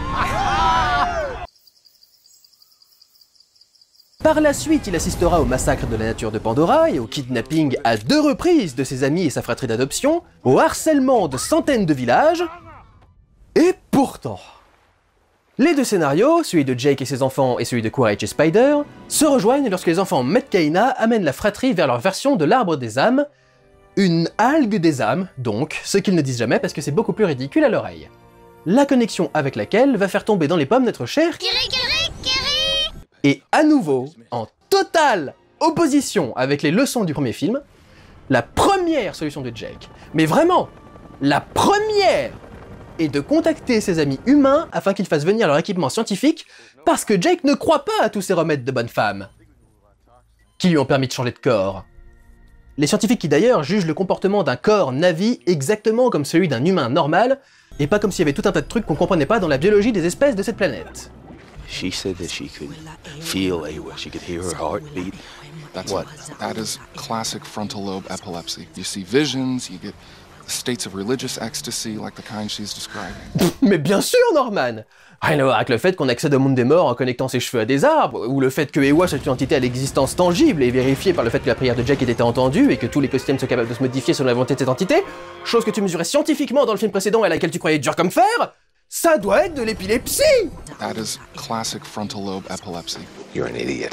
Par la suite, il assistera au massacre de la nature de Pandora et au kidnapping à deux reprises de ses amis et sa fratrie d'adoption, au harcèlement de centaines de villages, et pourtant... Les deux scénarios, celui de Jake et ses enfants et celui de Quaritch et Spider, se rejoignent lorsque les enfants Metkayina amènent la fratrie vers leur version de l'arbre des âmes, une algue des âmes, donc, ce qu'ils ne disent jamais parce que c'est beaucoup plus ridicule à l'oreille. La connexion avec laquelle va faire tomber dans les pommes notre cher Kiri, Kiri, Kiri. Et à nouveau, en totale opposition avec les leçons du premier film, la première solution de Jake, mais vraiment, la première, est de contacter ses amis humains afin qu'ils fassent venir leur équipement scientifique parce que Jake ne croit pas à tous ces remèdes de bonne femme qui lui ont permis de changer de corps. Les scientifiques qui d'ailleurs jugent le comportement d'un corps Na'vi exactement comme celui d'un humain normal et pas comme s'il y avait tout un tas de trucs qu'on comprenait pas dans la biologie des espèces de cette planète. She said that she could feel Awa. She could hear her heart beat. That's What? That is classic frontal lobe epilepsy. You see visions, you get states of religious ecstasy like the kind she's describing. Mais bien sûr, Norman! Rien à voir avec le fait qu'on accède au monde des morts en connectant ses cheveux à des arbres, ou le fait que Awa soit une entité à l'existence tangible et vérifiée par le fait que la prière de Jake ait été entendue et que tous les écosystèmes sont capables de se modifier selon la volonté de cette entité, chose que tu mesurais scientifiquement dans le film précédent et à laquelle tu croyais dur comme fer, ça doit être de l'épilepsie! That is classic frontal lobe epilepsy. You're an idiot.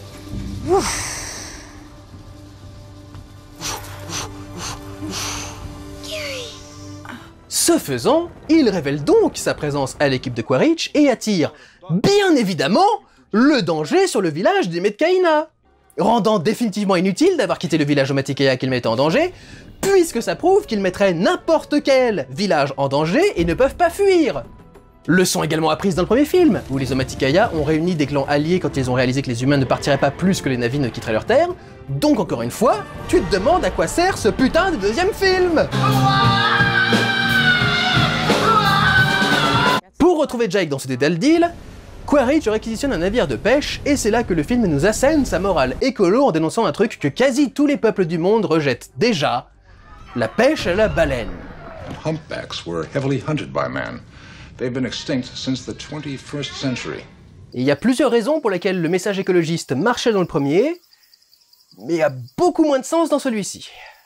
Ce faisant, il révèle donc sa présence à l'équipe de Quaritch et attire, bien évidemment, le danger sur le village des Metkayina, rendant définitivement inutile d'avoir quitté le village Omaticaya qu'il mettait en danger, puisque ça prouve qu'ils mettraient n'importe quel village en danger et ne peuvent pas fuir. Leçon également apprise dans le premier film, où les Omaticaya ont réuni des clans alliés quand ils ont réalisé que les humains ne partiraient pas plus que les Na'vi ne quitteraient leur terre, donc encore une fois, tu te demandes à quoi sert ce putain de deuxième film. Pour retrouver Jake dans ce dédale deal, Quaritch réquisitionne un navire de pêche et c'est là que le film nous assène sa morale écolo en dénonçant un truc que quasi tous les peuples du monde rejettent déjà, la pêche à la baleine. Humpbacks were heavily hunted by man. They've been extinct since the twenty-first century. Il y a plusieurs raisons pour lesquelles le message écologiste marchait dans le premier, mais a beaucoup moins de sens dans celui-ci.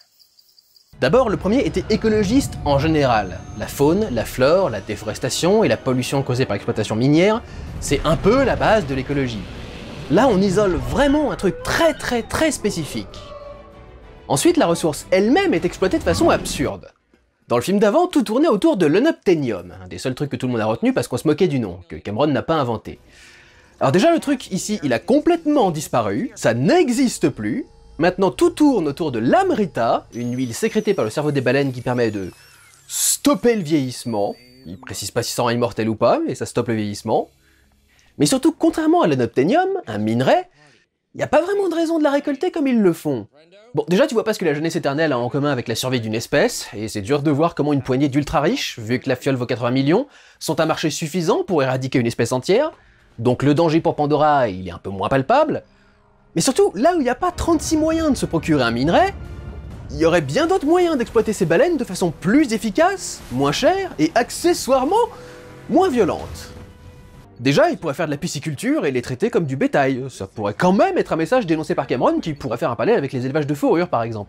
D'abord, le premier était écologiste en général. La faune, la flore, la déforestation et la pollution causée par l'exploitation minière, c'est un peu la base de l'écologie. Là, on isole vraiment un truc très très très spécifique. Ensuite, la ressource elle-même est exploitée de façon absurde. Dans le film d'avant, tout tournait autour de l'unobtainium, un des seuls trucs que tout le monde a retenu parce qu'on se moquait du nom, que Cameron n'a pas inventé. Alors déjà, le truc ici, il a complètement disparu, ça n'existe plus. Maintenant, tout tourne autour de l'amrita, une huile sécrétée par le cerveau des baleines qui permet de stopper le vieillissement. Il précise pas si ça rend immortel ou pas, mais ça stoppe le vieillissement. Mais surtout, contrairement à l'unobtainium, un minerai, il n'y a pas vraiment de raison de la récolter comme ils le font. Bon, déjà, tu vois pas ce que la jeunesse éternelle a en commun avec la survie d'une espèce, et c'est dur de voir comment une poignée d'ultra riches, vu que la fiole vaut quatre-vingts millions, sont un marché suffisant pour éradiquer une espèce entière. Donc le danger pour Pandora, il est un peu moins palpable. Mais surtout, là où il n'y a pas trente-six moyens de se procurer un minerai, il y aurait bien d'autres moyens d'exploiter ces baleines de façon plus efficace, moins chère et accessoirement moins violente. Déjà, ils pourraient faire de la pisciculture et les traiter comme du bétail. Ça pourrait quand même être un message dénoncé par Cameron qui pourrait faire un parallèle avec les élevages de fourrure par exemple.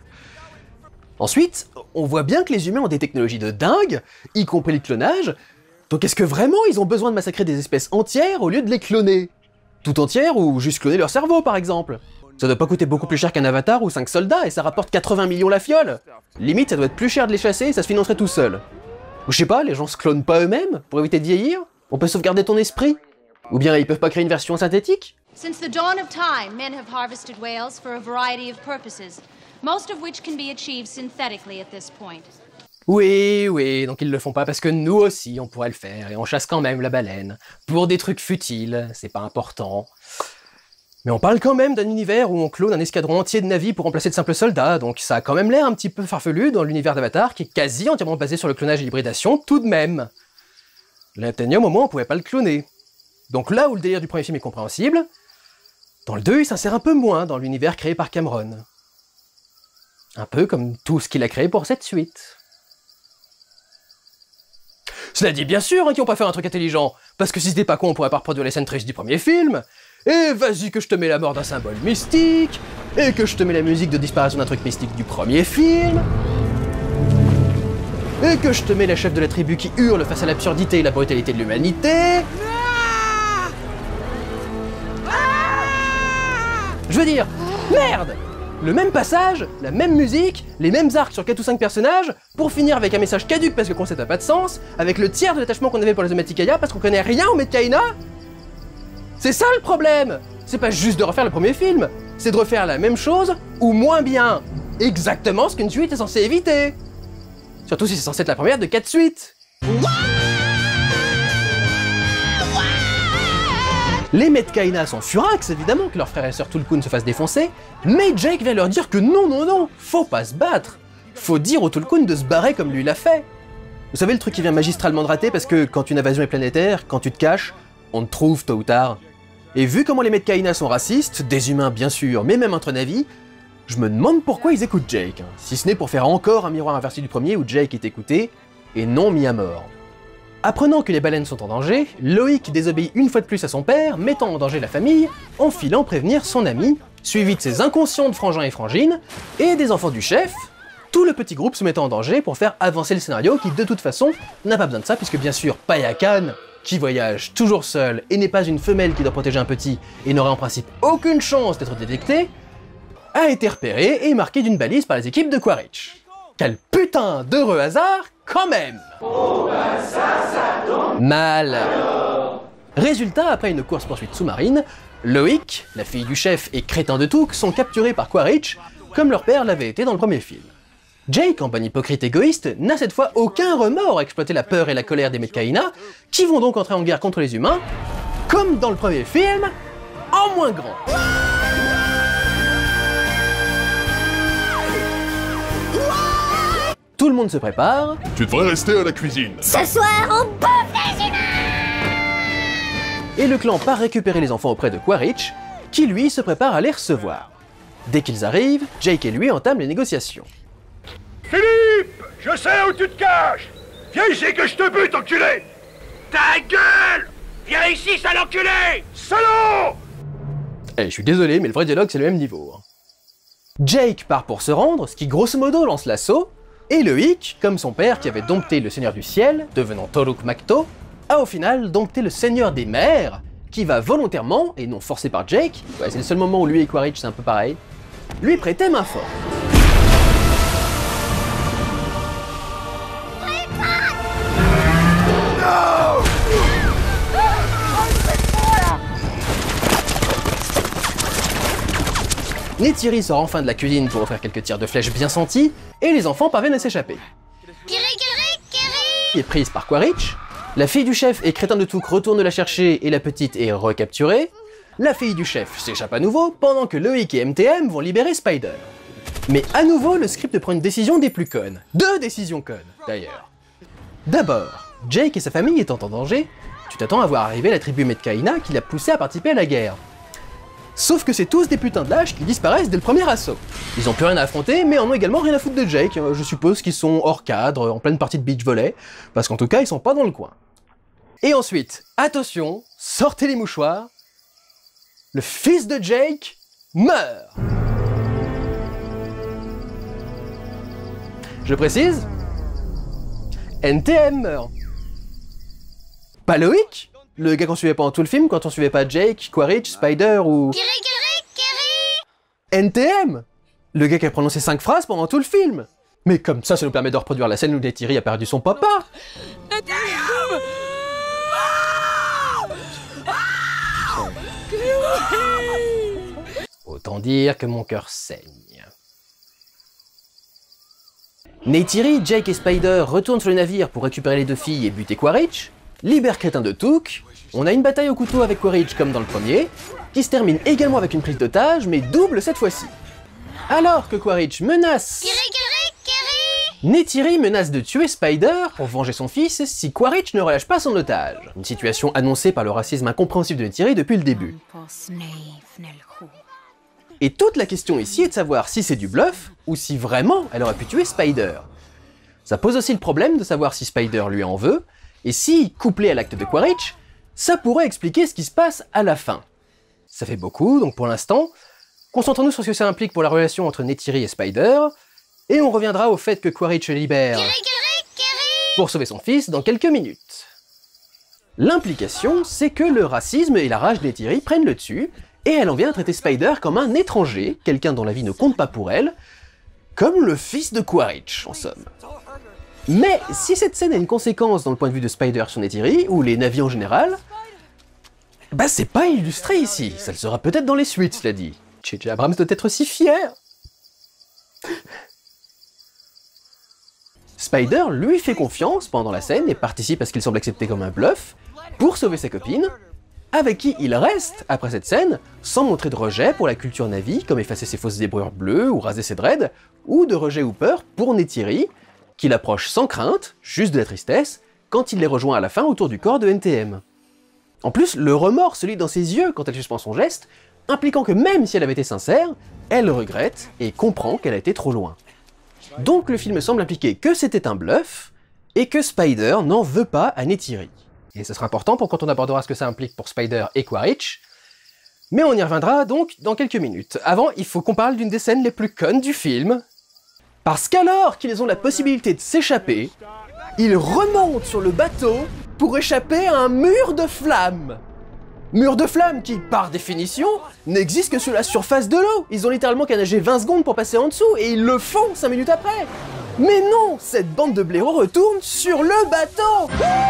Ensuite, on voit bien que les humains ont des technologies de dingue, y compris le clonage, donc est-ce que vraiment ils ont besoin de massacrer des espèces entières au lieu de les cloner? Tout entières ou juste cloner leur cerveau par exemple? Ça doit pas coûter beaucoup plus cher qu'un avatar ou cinq soldats et ça rapporte quatre-vingts millions la fiole. Limite ça doit être plus cher de les chasser et ça se financerait tout seul. Ou je sais pas, les gens se clonent pas eux-mêmes pour éviter de vieillir? On peut sauvegarder ton esprit? Ou bien ils peuvent pas créer une version synthétique? Since the dawn of time, men have harvested whales for a variety of purposes, most of which can be achieved synthetically at this point. Oui, oui, donc ils le font pas parce que nous aussi on pourrait le faire, et on chasse quand même la baleine. Pour des trucs futiles, c'est pas important. Mais on parle quand même d'un univers où on clone un escadron entier de navires pour remplacer de simples soldats, donc ça a quand même l'air un petit peu farfelu dans l'univers d'Avatar, qui est quasi entièrement basé sur le clonage et l'hybridation, tout de même. L'Athénium, au moins, on pouvait pas le cloner. Donc là où le délire du premier film est compréhensible, dans le deux, il s'insère un peu moins dans l'univers créé par Cameron. Un peu comme tout ce qu'il a créé pour cette suite. Cela dit, bien sûr, hein, qu'ils ont pas fait un truc intelligent, parce que si c'était pas con, on pourrait pas reproduire les scènes tristes du premier film. Et vas-y que je te mets la mort d'un symbole mystique, et que je te mets la musique de disparition d'un truc mystique du premier film, et que je te mets la chef de la tribu qui hurle face à l'absurdité et la brutalité de l'humanité. Je veux dire, merde! Le même passage, la même musique, les mêmes arcs sur quatre ou cinq personnages, pour finir avec un message caduque parce que le concept n'a pas de sens, avec le tiers de l'attachement qu'on avait pour les Omaticaya parce qu'on connaît rien au Metkaina. C'est ça le problème! C'est pas juste de refaire le premier film, c'est de refaire la même chose, ou moins bien. Exactement ce qu'une suite est censée éviter. Surtout si c'est censé être la première de quatre suites. Les Metkaina sont furax, évidemment, que leurs frères et sœurs Tulkun se fassent défoncer, mais Jake vient leur dire que non, non, non, faut pas se battre. Faut dire aux Tulkun de se barrer comme lui l'a fait. Vous savez le truc qui vient magistralement de rater parce que quand une invasion est planétaire, quand tu te caches, on te trouve tôt ou tard. Et vu comment les Metkaina sont racistes, des humains bien sûr, mais même entre navis, je me demande pourquoi ils écoutent Jake, hein, si ce n'est pour faire encore un miroir inversé du premier où Jake est écouté et non mis à mort. Apprenant que les baleines sont en danger, Loïc désobéit une fois de plus à son père, mettant en danger la famille, en filant prévenir son ami, suivi de ses inconscients de frangins et frangines, et des enfants du chef, tout le petit groupe se mettant en danger pour faire avancer le scénario qui de toute façon n'a pas besoin de ça puisque bien sûr Payakan, qui voyage toujours seul et n'est pas une femelle qui doit protéger un petit et n'aurait en principe aucune chance d'être détectée, a été repéré et marqué d'une balise par les équipes de Quaritch. Quel putain d'heureux hasard, quand même! Oh ben ça, ça tombe mal. Alors... Résultat, après une course-poursuite sous-marine, Loïc, la fille du chef et Crétin de Touk sont capturés par Quaritch, comme leur père l'avait été dans le premier film. Jake, en bon hypocrite égoïste, n'a cette fois aucun remords à exploiter la peur et la colère des Metkaina, qui vont donc entrer en guerre contre les humains, comme dans le premier film, en moins grand. Tout le monde se prépare. Tu devrais rester à la cuisine. Ce soir, on bouffe des humains! Et le clan part récupérer les enfants auprès de Quaritch, qui lui se prépare à les recevoir. Dès qu'ils arrivent, Jake et lui entament les négociations. Philippe! Je sais où tu te caches! Viens ici que je te bute, enculé! Ta gueule! Viens ici, sale enculé! Salaud! Eh, je suis désolé, mais le vrai dialogue c'est le même niveau. Jake part pour se rendre, ce qui grosso modo lance l'assaut, et Loïc, comme son père qui avait dompté le Seigneur du Ciel, devenant Toruk Makto, a au final dompté le Seigneur des Mers, qui va volontairement, et non forcé par Jake, ouais, c'est le seul moment où lui et Quaritch c'est un peu pareil, lui prêter main forte. Neytiri sort enfin de la cuisine pour offrir quelques tirs de flèches bien sentis, et les enfants parviennent à s'échapper. Kiri, Kiri, Kiri! Est prise par Quaritch, la fille du chef et Crétin de Touk retournent la chercher et la petite est recapturée, la fille du chef s'échappe à nouveau pendant que Loïc et M T M vont libérer Spider. Mais à nouveau, le script prend une décision des plus connes. Deux décisions connes, d'ailleurs. D'abord, Jake et sa famille étant en danger, tu t'attends à voir arriver la tribu Metkaina qui l'a poussé à participer à la guerre. Sauf que c'est tous des putains de lâches qui disparaissent dès le premier assaut. Ils ont plus rien à affronter, mais en ont également rien à foutre de Jake. Je suppose qu'ils sont hors cadre, en pleine partie de beach volley, parce qu'en tout cas, ils sont pas dans le coin. Et ensuite, attention, sortez les mouchoirs, le fils de Jake meurt. Je précise, N T M meurt. Pas Loïc, le gars qu'on suivait pendant tout le film quand on suivait pas Jake, Quaritch, Spider ou... Kiri, Kiri, Kiri! N T M, le gars qui a prononcé cinq phrases pendant tout le film. Mais comme ça, ça nous permet de reproduire la scène où Neytiri a perdu son papa. N T M! Autant dire que mon cœur saigne. Neytiri, Jake et Spider retournent sur le navire pour récupérer les deux filles et buter Quaritch, libère Crétin de Touk, on a une bataille au couteau avec Quaritch comme dans le premier, qui se termine également avec une prise d'otage, mais double cette fois-ci. Alors que Quaritch menace... Neytiri menace de tuer Spider pour venger son fils si Quaritch ne relâche pas son otage. Une situation annoncée par le racisme incompréhensible de Neytiri depuis le début. Et toute la question ici est de savoir si c'est du bluff, ou si vraiment elle aurait pu tuer Spider. Ça pose aussi le problème de savoir si Spider lui en veut, et si, couplé à l'acte de Quaritch, ça pourrait expliquer ce qui se passe à la fin. Ça fait beaucoup, donc pour l'instant, concentrons-nous sur ce que ça implique pour la relation entre Neytiri et Spider, et on reviendra au fait que Quaritch le libère pour sauver son fils dans quelques minutes. L'implication, c'est que le racisme et la rage de Neytiri prennent le dessus, et elle en vient à traiter Spider comme un étranger, quelqu'un dont la vie ne compte pas pour elle, comme le fils de Quaritch, en somme. Mais si cette scène a une conséquence dans le point de vue de Spider sur Neytiri, ou les Na'vi en général, bah c'est pas illustré ici, ça le sera peut-être dans les suites, cela dit. J J Abrams doit être si fier. Spider lui fait confiance pendant la scène et participe à ce qu'il semble accepter comme un bluff pour sauver sa copine, avec qui il reste après cette scène sans montrer de rejet pour la culture Na'vi, comme effacer ses fausses zébrures bleues ou raser ses dreads, ou de rejet ou peur pour Neytiri, qu'il approche sans crainte, juste de la tristesse, quand il les rejoint à la fin autour du corps de N T M. En plus, le remords se lit dans ses yeux quand elle suspend son geste, impliquant que même si elle avait été sincère, elle regrette et comprend qu'elle a été trop loin. Donc le film semble impliquer que c'était un bluff, et que Spider n'en veut pas à Neytiri. Et ce sera important pour quand on abordera ce que ça implique pour Spider et Quaritch, mais on y reviendra donc dans quelques minutes. Avant, il faut qu'on parle d'une des scènes les plus connes du film, parce qu'alors qu'ils ont la possibilité de s'échapper, ils remontent sur le bateau pour échapper à un mur de flammes. Mur de flammes qui, par définition, n'existe que sur la surface de l'eau. Ils ont littéralement qu'à nager vingt secondes pour passer en dessous, et ils le font cinq minutes après. Mais non, cette bande de blaireaux retourne sur le bateau.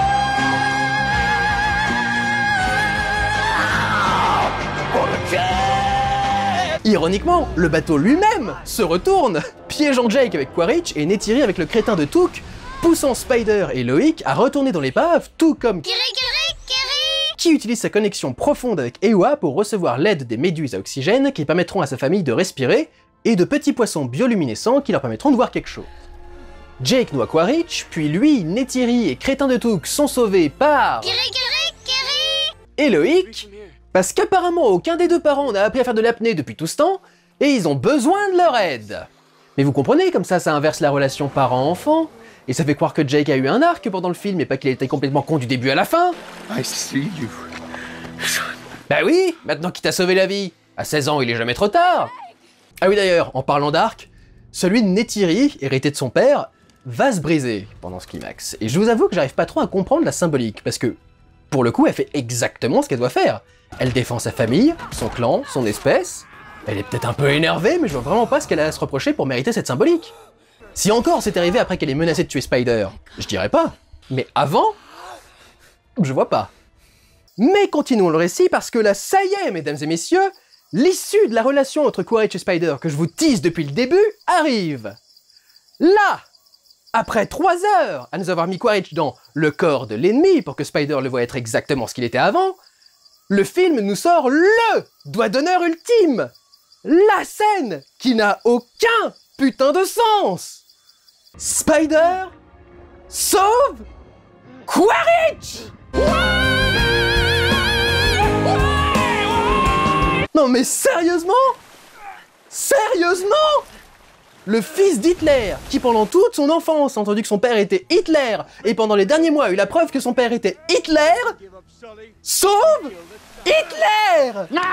Ironiquement, le bateau lui-même se retourne, piégeant Jake avec Quaritch et Neytiri avec le crétin de Took, poussant Spider et Loïc à retourner dans l'épave, tout comme qui utilise sa connexion profonde avec Eywa pour recevoir l'aide des méduses à oxygène qui permettront à sa famille de respirer, et de petits poissons bioluminescents qui leur permettront de voir quelque chose. Jake noie Quaritch, puis lui, Neytiri et Crétin de Took sont sauvés par... et Loïc, parce qu'apparemment aucun des deux parents n'a appris à faire de l'apnée depuis tout ce temps, et ils ont besoin de leur aide. Mais vous comprenez, comme ça, ça inverse la relation parent-enfant, et ça fait croire que Jake a eu un arc pendant le film, et pas qu'il a été complètement con du début à la fin. I see you. Bah oui, maintenant qu'il t'a sauvé la vie. À seize ans, il est jamais trop tard. Ah oui d'ailleurs, en parlant d'arc, celui de Neytiri, hérité de son père, va se briser pendant ce climax. Et je vous avoue que j'arrive pas trop à comprendre la symbolique, parce que, pour le coup, elle fait exactement ce qu'elle doit faire. Elle défend sa famille, son clan, son espèce. Elle est peut-être un peu énervée, mais je vois vraiment pas ce qu'elle a à se reprocher pour mériter cette symbolique. Si encore c'est arrivé après qu'elle ait menacé de tuer Spider, je dirais pas. Mais avant, je vois pas. Mais continuons le récit parce que là, ça y est, mesdames et messieurs, l'issue de la relation entre Quaritch et Spider que je vous tease depuis le début arrive. Là, après trois heures à nous avoir mis Quaritch dans le corps de l'ennemi pour que Spider le voie être exactement ce qu'il était avant, le film nous sort le doigt d'honneur ultime, la scène qui n'a aucun putain de sens. Spider sauve Quaritch. Non mais sérieusement? Sérieusement? Le fils d'Hitler, qui pendant toute son enfance a entendu que son père était Hitler, et pendant les derniers mois a eu la preuve que son père était Hitler, sauve Hitler!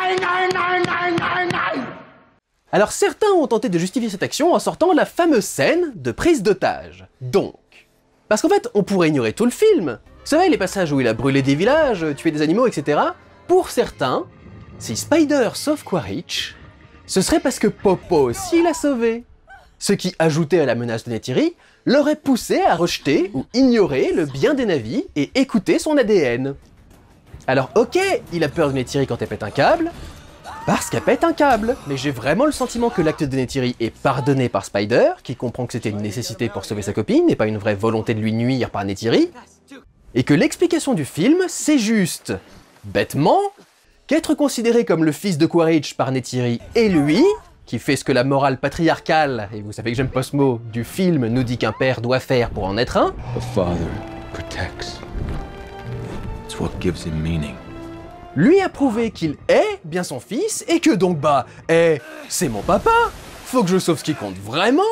Alors certains ont tenté de justifier cette action en sortant la fameuse scène de prise d'otage. Donc, parce qu'en fait, on pourrait ignorer tout le film. Vous savez, les passages où il a brûlé des villages, tué des animaux, et cetera. Pour certains, si Spider sauve Quaritch, ce serait parce que Popo aussi l'a sauvé. Ce qui, ajouté à la menace de Neytiri, l'aurait poussé à rejeter ou ignorer le bien des Na'vi et écouter son A D N. Alors ok, il a peur de Neytiri quand elle pète un câble, parce qu'elle pète un câble, mais j'ai vraiment le sentiment que l'acte de Neytiri est pardonné par Spider, qui comprend que c'était une nécessité pour sauver sa copine, et pas une vraie volonté de lui nuire par Neytiri, et que l'explication du film, c'est juste, bêtement, qu'être considéré comme le fils de Quaritch par Neytiri et lui, qui fait ce que la morale patriarcale, et vous savez que j'aime pas ce mot, du film nous dit qu'un père doit faire pour en être un, A father protects. It's what gives him meaning. lui a prouvé qu'il est bien son fils et que donc bah, eh, c'est mon papa, faut que je sauve ce qui compte vraiment.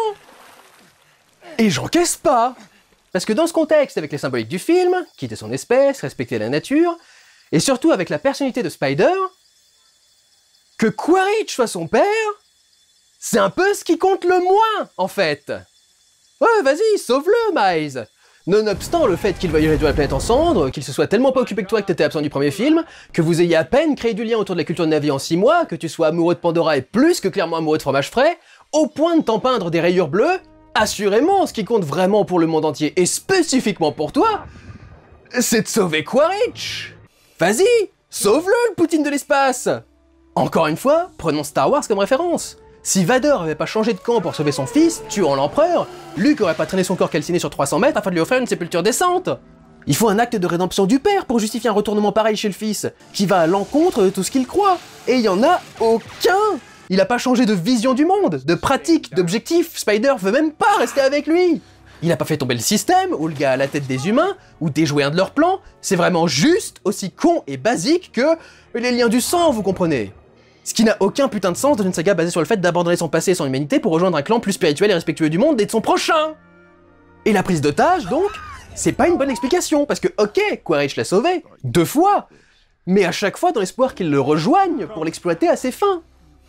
Et j'encaisse pas. Parce que dans ce contexte, avec les symboliques du film, quitter son espèce, respecter la nature, et surtout avec la personnalité de Spider, que Quaritch soit son père, c'est un peu ce qui compte le moins, en fait. Ouais, vas-y, sauve-le, Miles. Nonobstant le fait qu'il veuille réduire la planète en cendres, qu'il se soit tellement pas occupé que toi que t'étais absent du premier film, que vous ayez à peine créé du lien autour de la culture de Na'vi en six mois, que tu sois amoureux de Pandora et plus que clairement amoureux de fromage frais, au point de t'en peindre des rayures bleues, assurément, ce qui compte vraiment pour le monde entier, et spécifiquement pour toi, c'est de sauver Quaritch. Vas-y, sauve-le, le Poutine de l'espace. Encore une fois, prenons Star Wars comme référence. Si Vador avait pas changé de camp pour sauver son fils, tuant l'empereur, Luke aurait pas traîné son corps calciné sur trois cents mètres afin de lui offrir une sépulture décente. Il faut un acte de rédemption du père pour justifier un retournement pareil chez le fils, qui va à l'encontre de tout ce qu'il croit. Et il y en a aucun. Il a pas changé de vision du monde, de pratique, d'objectif. Spider veut même pas rester avec lui. Il a pas fait tomber le système, ou le gars à la tête des humains, ou déjouer un de leurs plans. C'est vraiment juste aussi con et basique que les liens du sang, vous comprenez. Ce qui n'a aucun putain de sens dans une saga basée sur le fait d'abandonner son passé et son humanité pour rejoindre un clan plus spirituel et respectueux du monde et de son prochain. Et la prise d'otage, donc, c'est pas une bonne explication, parce que ok, Quaritch l'a sauvé, deux fois, mais à chaque fois dans l'espoir qu'il le rejoigne pour l'exploiter à ses fins.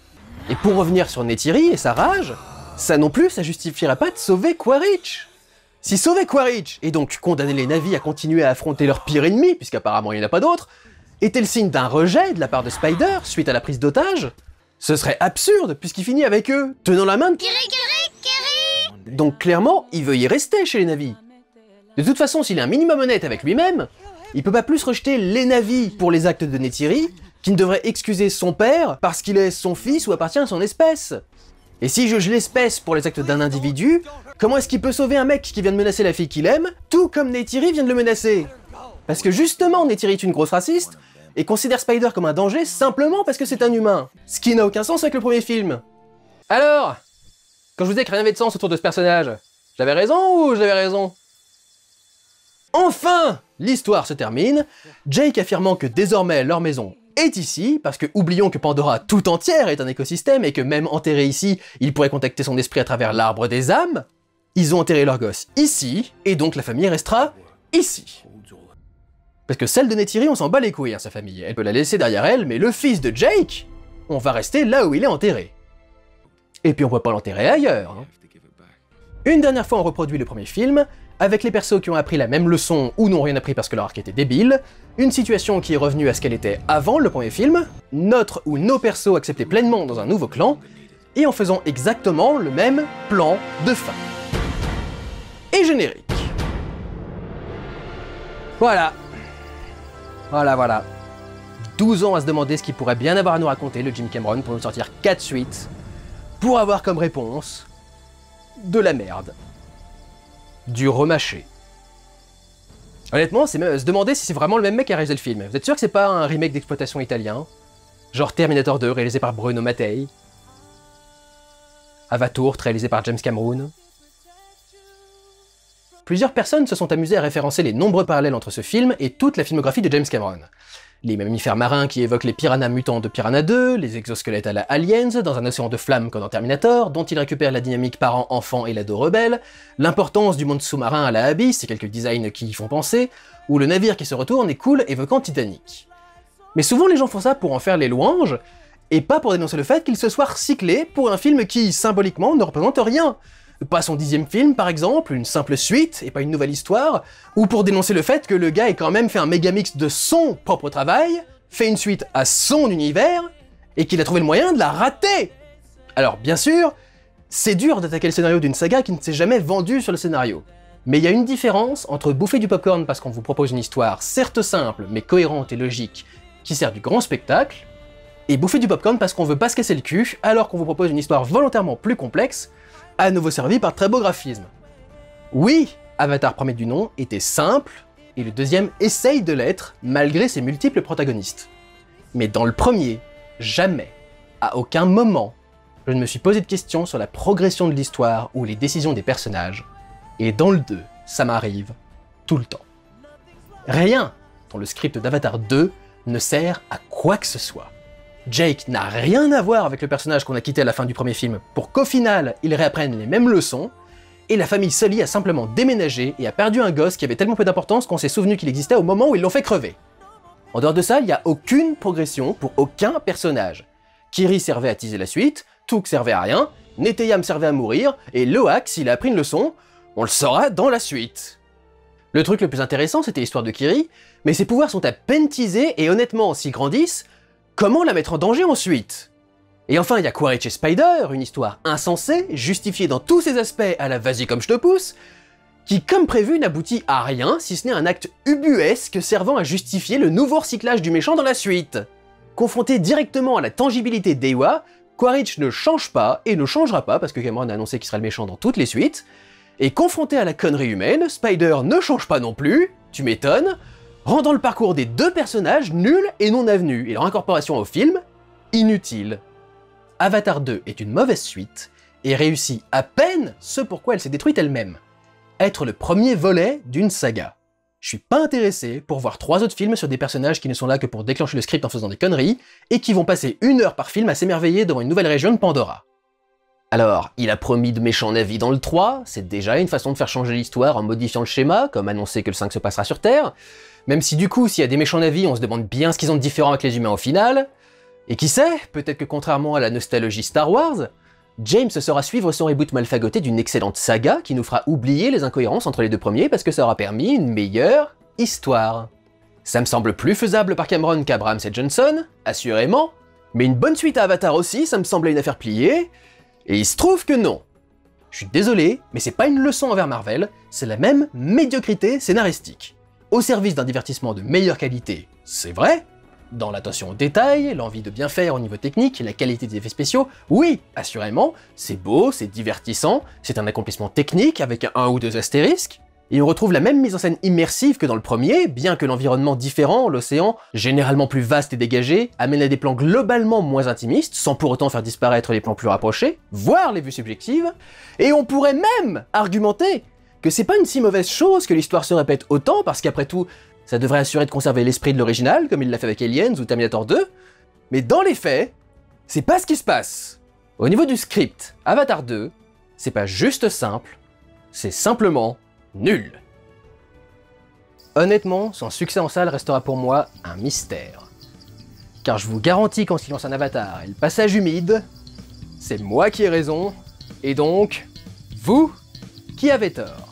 Et pour revenir sur Neytiri et sa rage, ça non plus, ça justifierait pas de sauver Quaritch. Si sauver Quaritch, et donc condamner les Na'vi à continuer à affronter leur pire ennemi, puisqu'apparemment il n'y en a pas d'autre, était le signe d'un rejet de la part de Spider suite à la prise d'otage, ce serait absurde puisqu'il finit avec eux, tenant la main de Kiri, Kiri, Kiri. Donc clairement, il veut y rester chez les Na'vi. De toute façon, s'il est un minimum honnête avec lui-même, il peut pas plus rejeter les Na'vi pour les actes de Neytiri, qu'il ne devrait excuser son père parce qu'il est son fils ou appartient à son espèce. Et si je juge l'espèce pour les actes d'un individu, comment est-ce qu'il peut sauver un mec qui vient de menacer la fille qu'il aime, tout comme Neytiri vient de le menacer? Parce que justement, Neytiri est une grosse raciste, et considère Spider comme un danger simplement parce que c'est un humain. Ce qui n'a aucun sens avec le premier film. Alors, quand je vous disais que rien n'avait de sens autour de ce personnage, j'avais raison ou j'avais raison? Enfin, l'histoire se termine, Jake affirmant que désormais leur maison est ici, parce que oublions que Pandora tout entière est un écosystème et que même enterré ici, il pourrait contacter son esprit à travers l'arbre des âmes. Ils ont enterré leur gosse ici, et donc la famille restera ici. Parce que celle de Neytiri, on s'en bat les couilles, hein, sa famille. Elle peut la laisser derrière elle, mais le fils de Jake, on va rester là où il est enterré. Et puis on peut pas l'enterrer ailleurs. Hein. Une dernière fois, on reproduit le premier film, avec les persos qui ont appris la même leçon ou n'ont rien appris parce que leur arc était débile, une situation qui est revenue à ce qu'elle était avant le premier film, notre ou nos persos acceptés pleinement dans un nouveau clan, et en faisant exactement le même plan de fin. Et générique. Voilà. Voilà, voilà. douze ans à se demander ce qu'il pourrait bien avoir à nous raconter, le Jim Cameron, pour nous sortir quatre suites, pour avoir comme réponse de la merde. Du remâché. Honnêtement, c'est même à se demander si c'est vraiment le même mec qui a réalisé le film. Vous êtes sûr que c'est pas un remake d'exploitation italien? Genre Terminator deux, réalisé par Bruno Mattei? Avatar, réalisé par James Cameron? Plusieurs personnes se sont amusées à référencer les nombreux parallèles entre ce film et toute la filmographie de James Cameron. Les mammifères marins qui évoquent les piranhas mutants de Piranha deux, les exosquelettes à la Aliens, dans un océan de flammes comme dans Terminator, dont il récupère la dynamique parent-enfant et l'ado rebelle, l'importance du monde sous-marin à la Abyss et quelques designs qui y font penser, ou le navire qui se retourne et coule évoquant Titanic. Mais souvent les gens font ça pour en faire les louanges, et pas pour dénoncer le fait qu'il se soit recyclé pour un film qui, symboliquement, ne représente rien. Pas son dixième film, par exemple, une simple suite, et pas une nouvelle histoire, ou pour dénoncer le fait que le gars ait quand même fait un méga mix de son propre travail, fait une suite à son univers, et qu'il a trouvé le moyen de la rater. Alors, bien sûr, c'est dur d'attaquer le scénario d'une saga qui ne s'est jamais vendue sur le scénario. Mais il y a une différence entre bouffer du popcorn parce qu'on vous propose une histoire certes simple, mais cohérente et logique, qui sert du grand spectacle, et bouffer du popcorn parce qu'on veut pas se casser le cul, alors qu'on vous propose une histoire volontairement plus complexe, à nouveau servi par très beau graphisme. Oui, Avatar premier du nom était simple, et le deuxième essaye de l'être, malgré ses multiples protagonistes. Mais dans le premier, jamais, à aucun moment, je ne me suis posé de questions sur la progression de l'histoire ou les décisions des personnages. Et dans le deux, ça m'arrive tout le temps. Rien dans le script d'Avatar deux ne sert à quoi que ce soit. Jake n'a rien à voir avec le personnage qu'on a quitté à la fin du premier film pour qu'au final, ils réapprennent les mêmes leçons, et la famille Sully a simplement déménagé et a perdu un gosse qui avait tellement peu d'importance qu'on s'est souvenu qu'il existait au moment où ils l'ont fait crever. En dehors de ça, il n'y a aucune progression pour aucun personnage. Kiri servait à teaser la suite, Took servait à rien, Neteyam servait à mourir, et Loak, s'il a appris une leçon, on le saura dans la suite. Le truc le plus intéressant, c'était l'histoire de Kiri, mais ses pouvoirs sont à peine teasés, et honnêtement, s'ils grandissent, comment la mettre en danger ensuite? Et enfin, il y a Quaritch et Spider, une histoire insensée, justifiée dans tous ses aspects à la vas-y comme je te pousse, qui, comme prévu, n'aboutit à rien, si ce n'est un acte ubuesque servant à justifier le nouveau recyclage du méchant dans la suite. Confronté directement à la tangibilité d'Eywa, Quaritch ne change pas, et ne changera pas, parce que Cameron a annoncé qu'il sera le méchant dans toutes les suites, et confronté à la connerie humaine, Spider ne change pas non plus, tu m'étonnes, rendant le parcours des deux personnages nul et non avenu, et leur incorporation au film, inutile. Avatar deux est une mauvaise suite, et réussit à peine ce pourquoi elle s'est détruite elle-même. Être le premier volet d'une saga. Je suis pas intéressé pour voir trois autres films sur des personnages qui ne sont là que pour déclencher le script en faisant des conneries, et qui vont passer une heure par film à s'émerveiller devant une nouvelle région de Pandora. Alors, il a promis de méchants navis dans le trois, c'est déjà une façon de faire changer l'histoire en modifiant le schéma, comme annoncer que le cinq se passera sur Terre, même si du coup, s'il y a des méchants navis, on se demande bien ce qu'ils ont de différent avec les humains au final. Et qui sait, peut-être que contrairement à la nostalgie Star Wars, James saura suivre son reboot mal fagoté d'une excellente saga qui nous fera oublier les incohérences entre les deux premiers parce que ça aura permis une meilleure histoire. Ça me semble plus faisable par Cameron qu'Abrams et Johnson, assurément, mais une bonne suite à Avatar aussi, ça me semblait une affaire pliée, et il se trouve que non. Je suis désolé, mais c'est pas une leçon envers Marvel, c'est la même médiocrité scénaristique. Au service d'un divertissement de meilleure qualité, c'est vrai, dans l'attention aux détails, l'envie de bien faire au niveau technique, la qualité des effets spéciaux, oui, assurément, c'est beau, c'est divertissant, c'est un accomplissement technique avec un ou deux astérisques, et on retrouve la même mise en scène immersive que dans le premier, bien que l'environnement différent, l'océan, généralement plus vaste et dégagé, amène à des plans globalement moins intimistes, sans pour autant faire disparaître les plans plus rapprochés, voire les vues subjectives, et on pourrait même argumenter que c'est pas une si mauvaise chose que l'histoire se répète autant, parce qu'après tout, ça devrait assurer de conserver l'esprit de l'original, comme il l'a fait avec Aliens ou Terminator deux, mais dans les faits, c'est pas ce qui se passe. Au niveau du script, Avatar deux, c'est pas juste simple, c'est simplement nul. Honnêtement, son succès en salle restera pour moi un mystère. Car je vous garantis qu'en ce qui concerne Avatar et le passage humide, c'est moi qui ai raison, et donc, vous qui avez tort.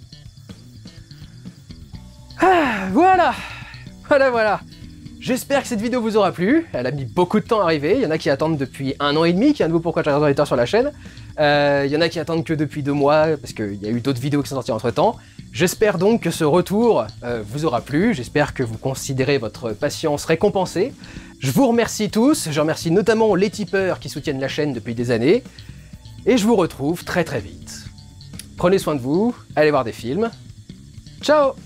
Ah, voilà Voilà, voilà J'espère que cette vidéo vous aura plu, elle a mis beaucoup de temps à arriver, il y en a qui attendent depuis un an et demi, qui est un nouveau Pourquoi je regarde Avatar sur la chaîne, euh, il y en a qui attendent que depuis deux mois, parce qu'il y a eu d'autres vidéos qui sont sorties entre temps. J'espère donc que ce retour euh, vous aura plu, j'espère que vous considérez votre patience récompensée. Je vous remercie tous, je remercie notamment les tipeurs qui soutiennent la chaîne depuis des années, et je vous retrouve très très vite. Prenez soin de vous, allez voir des films, ciao!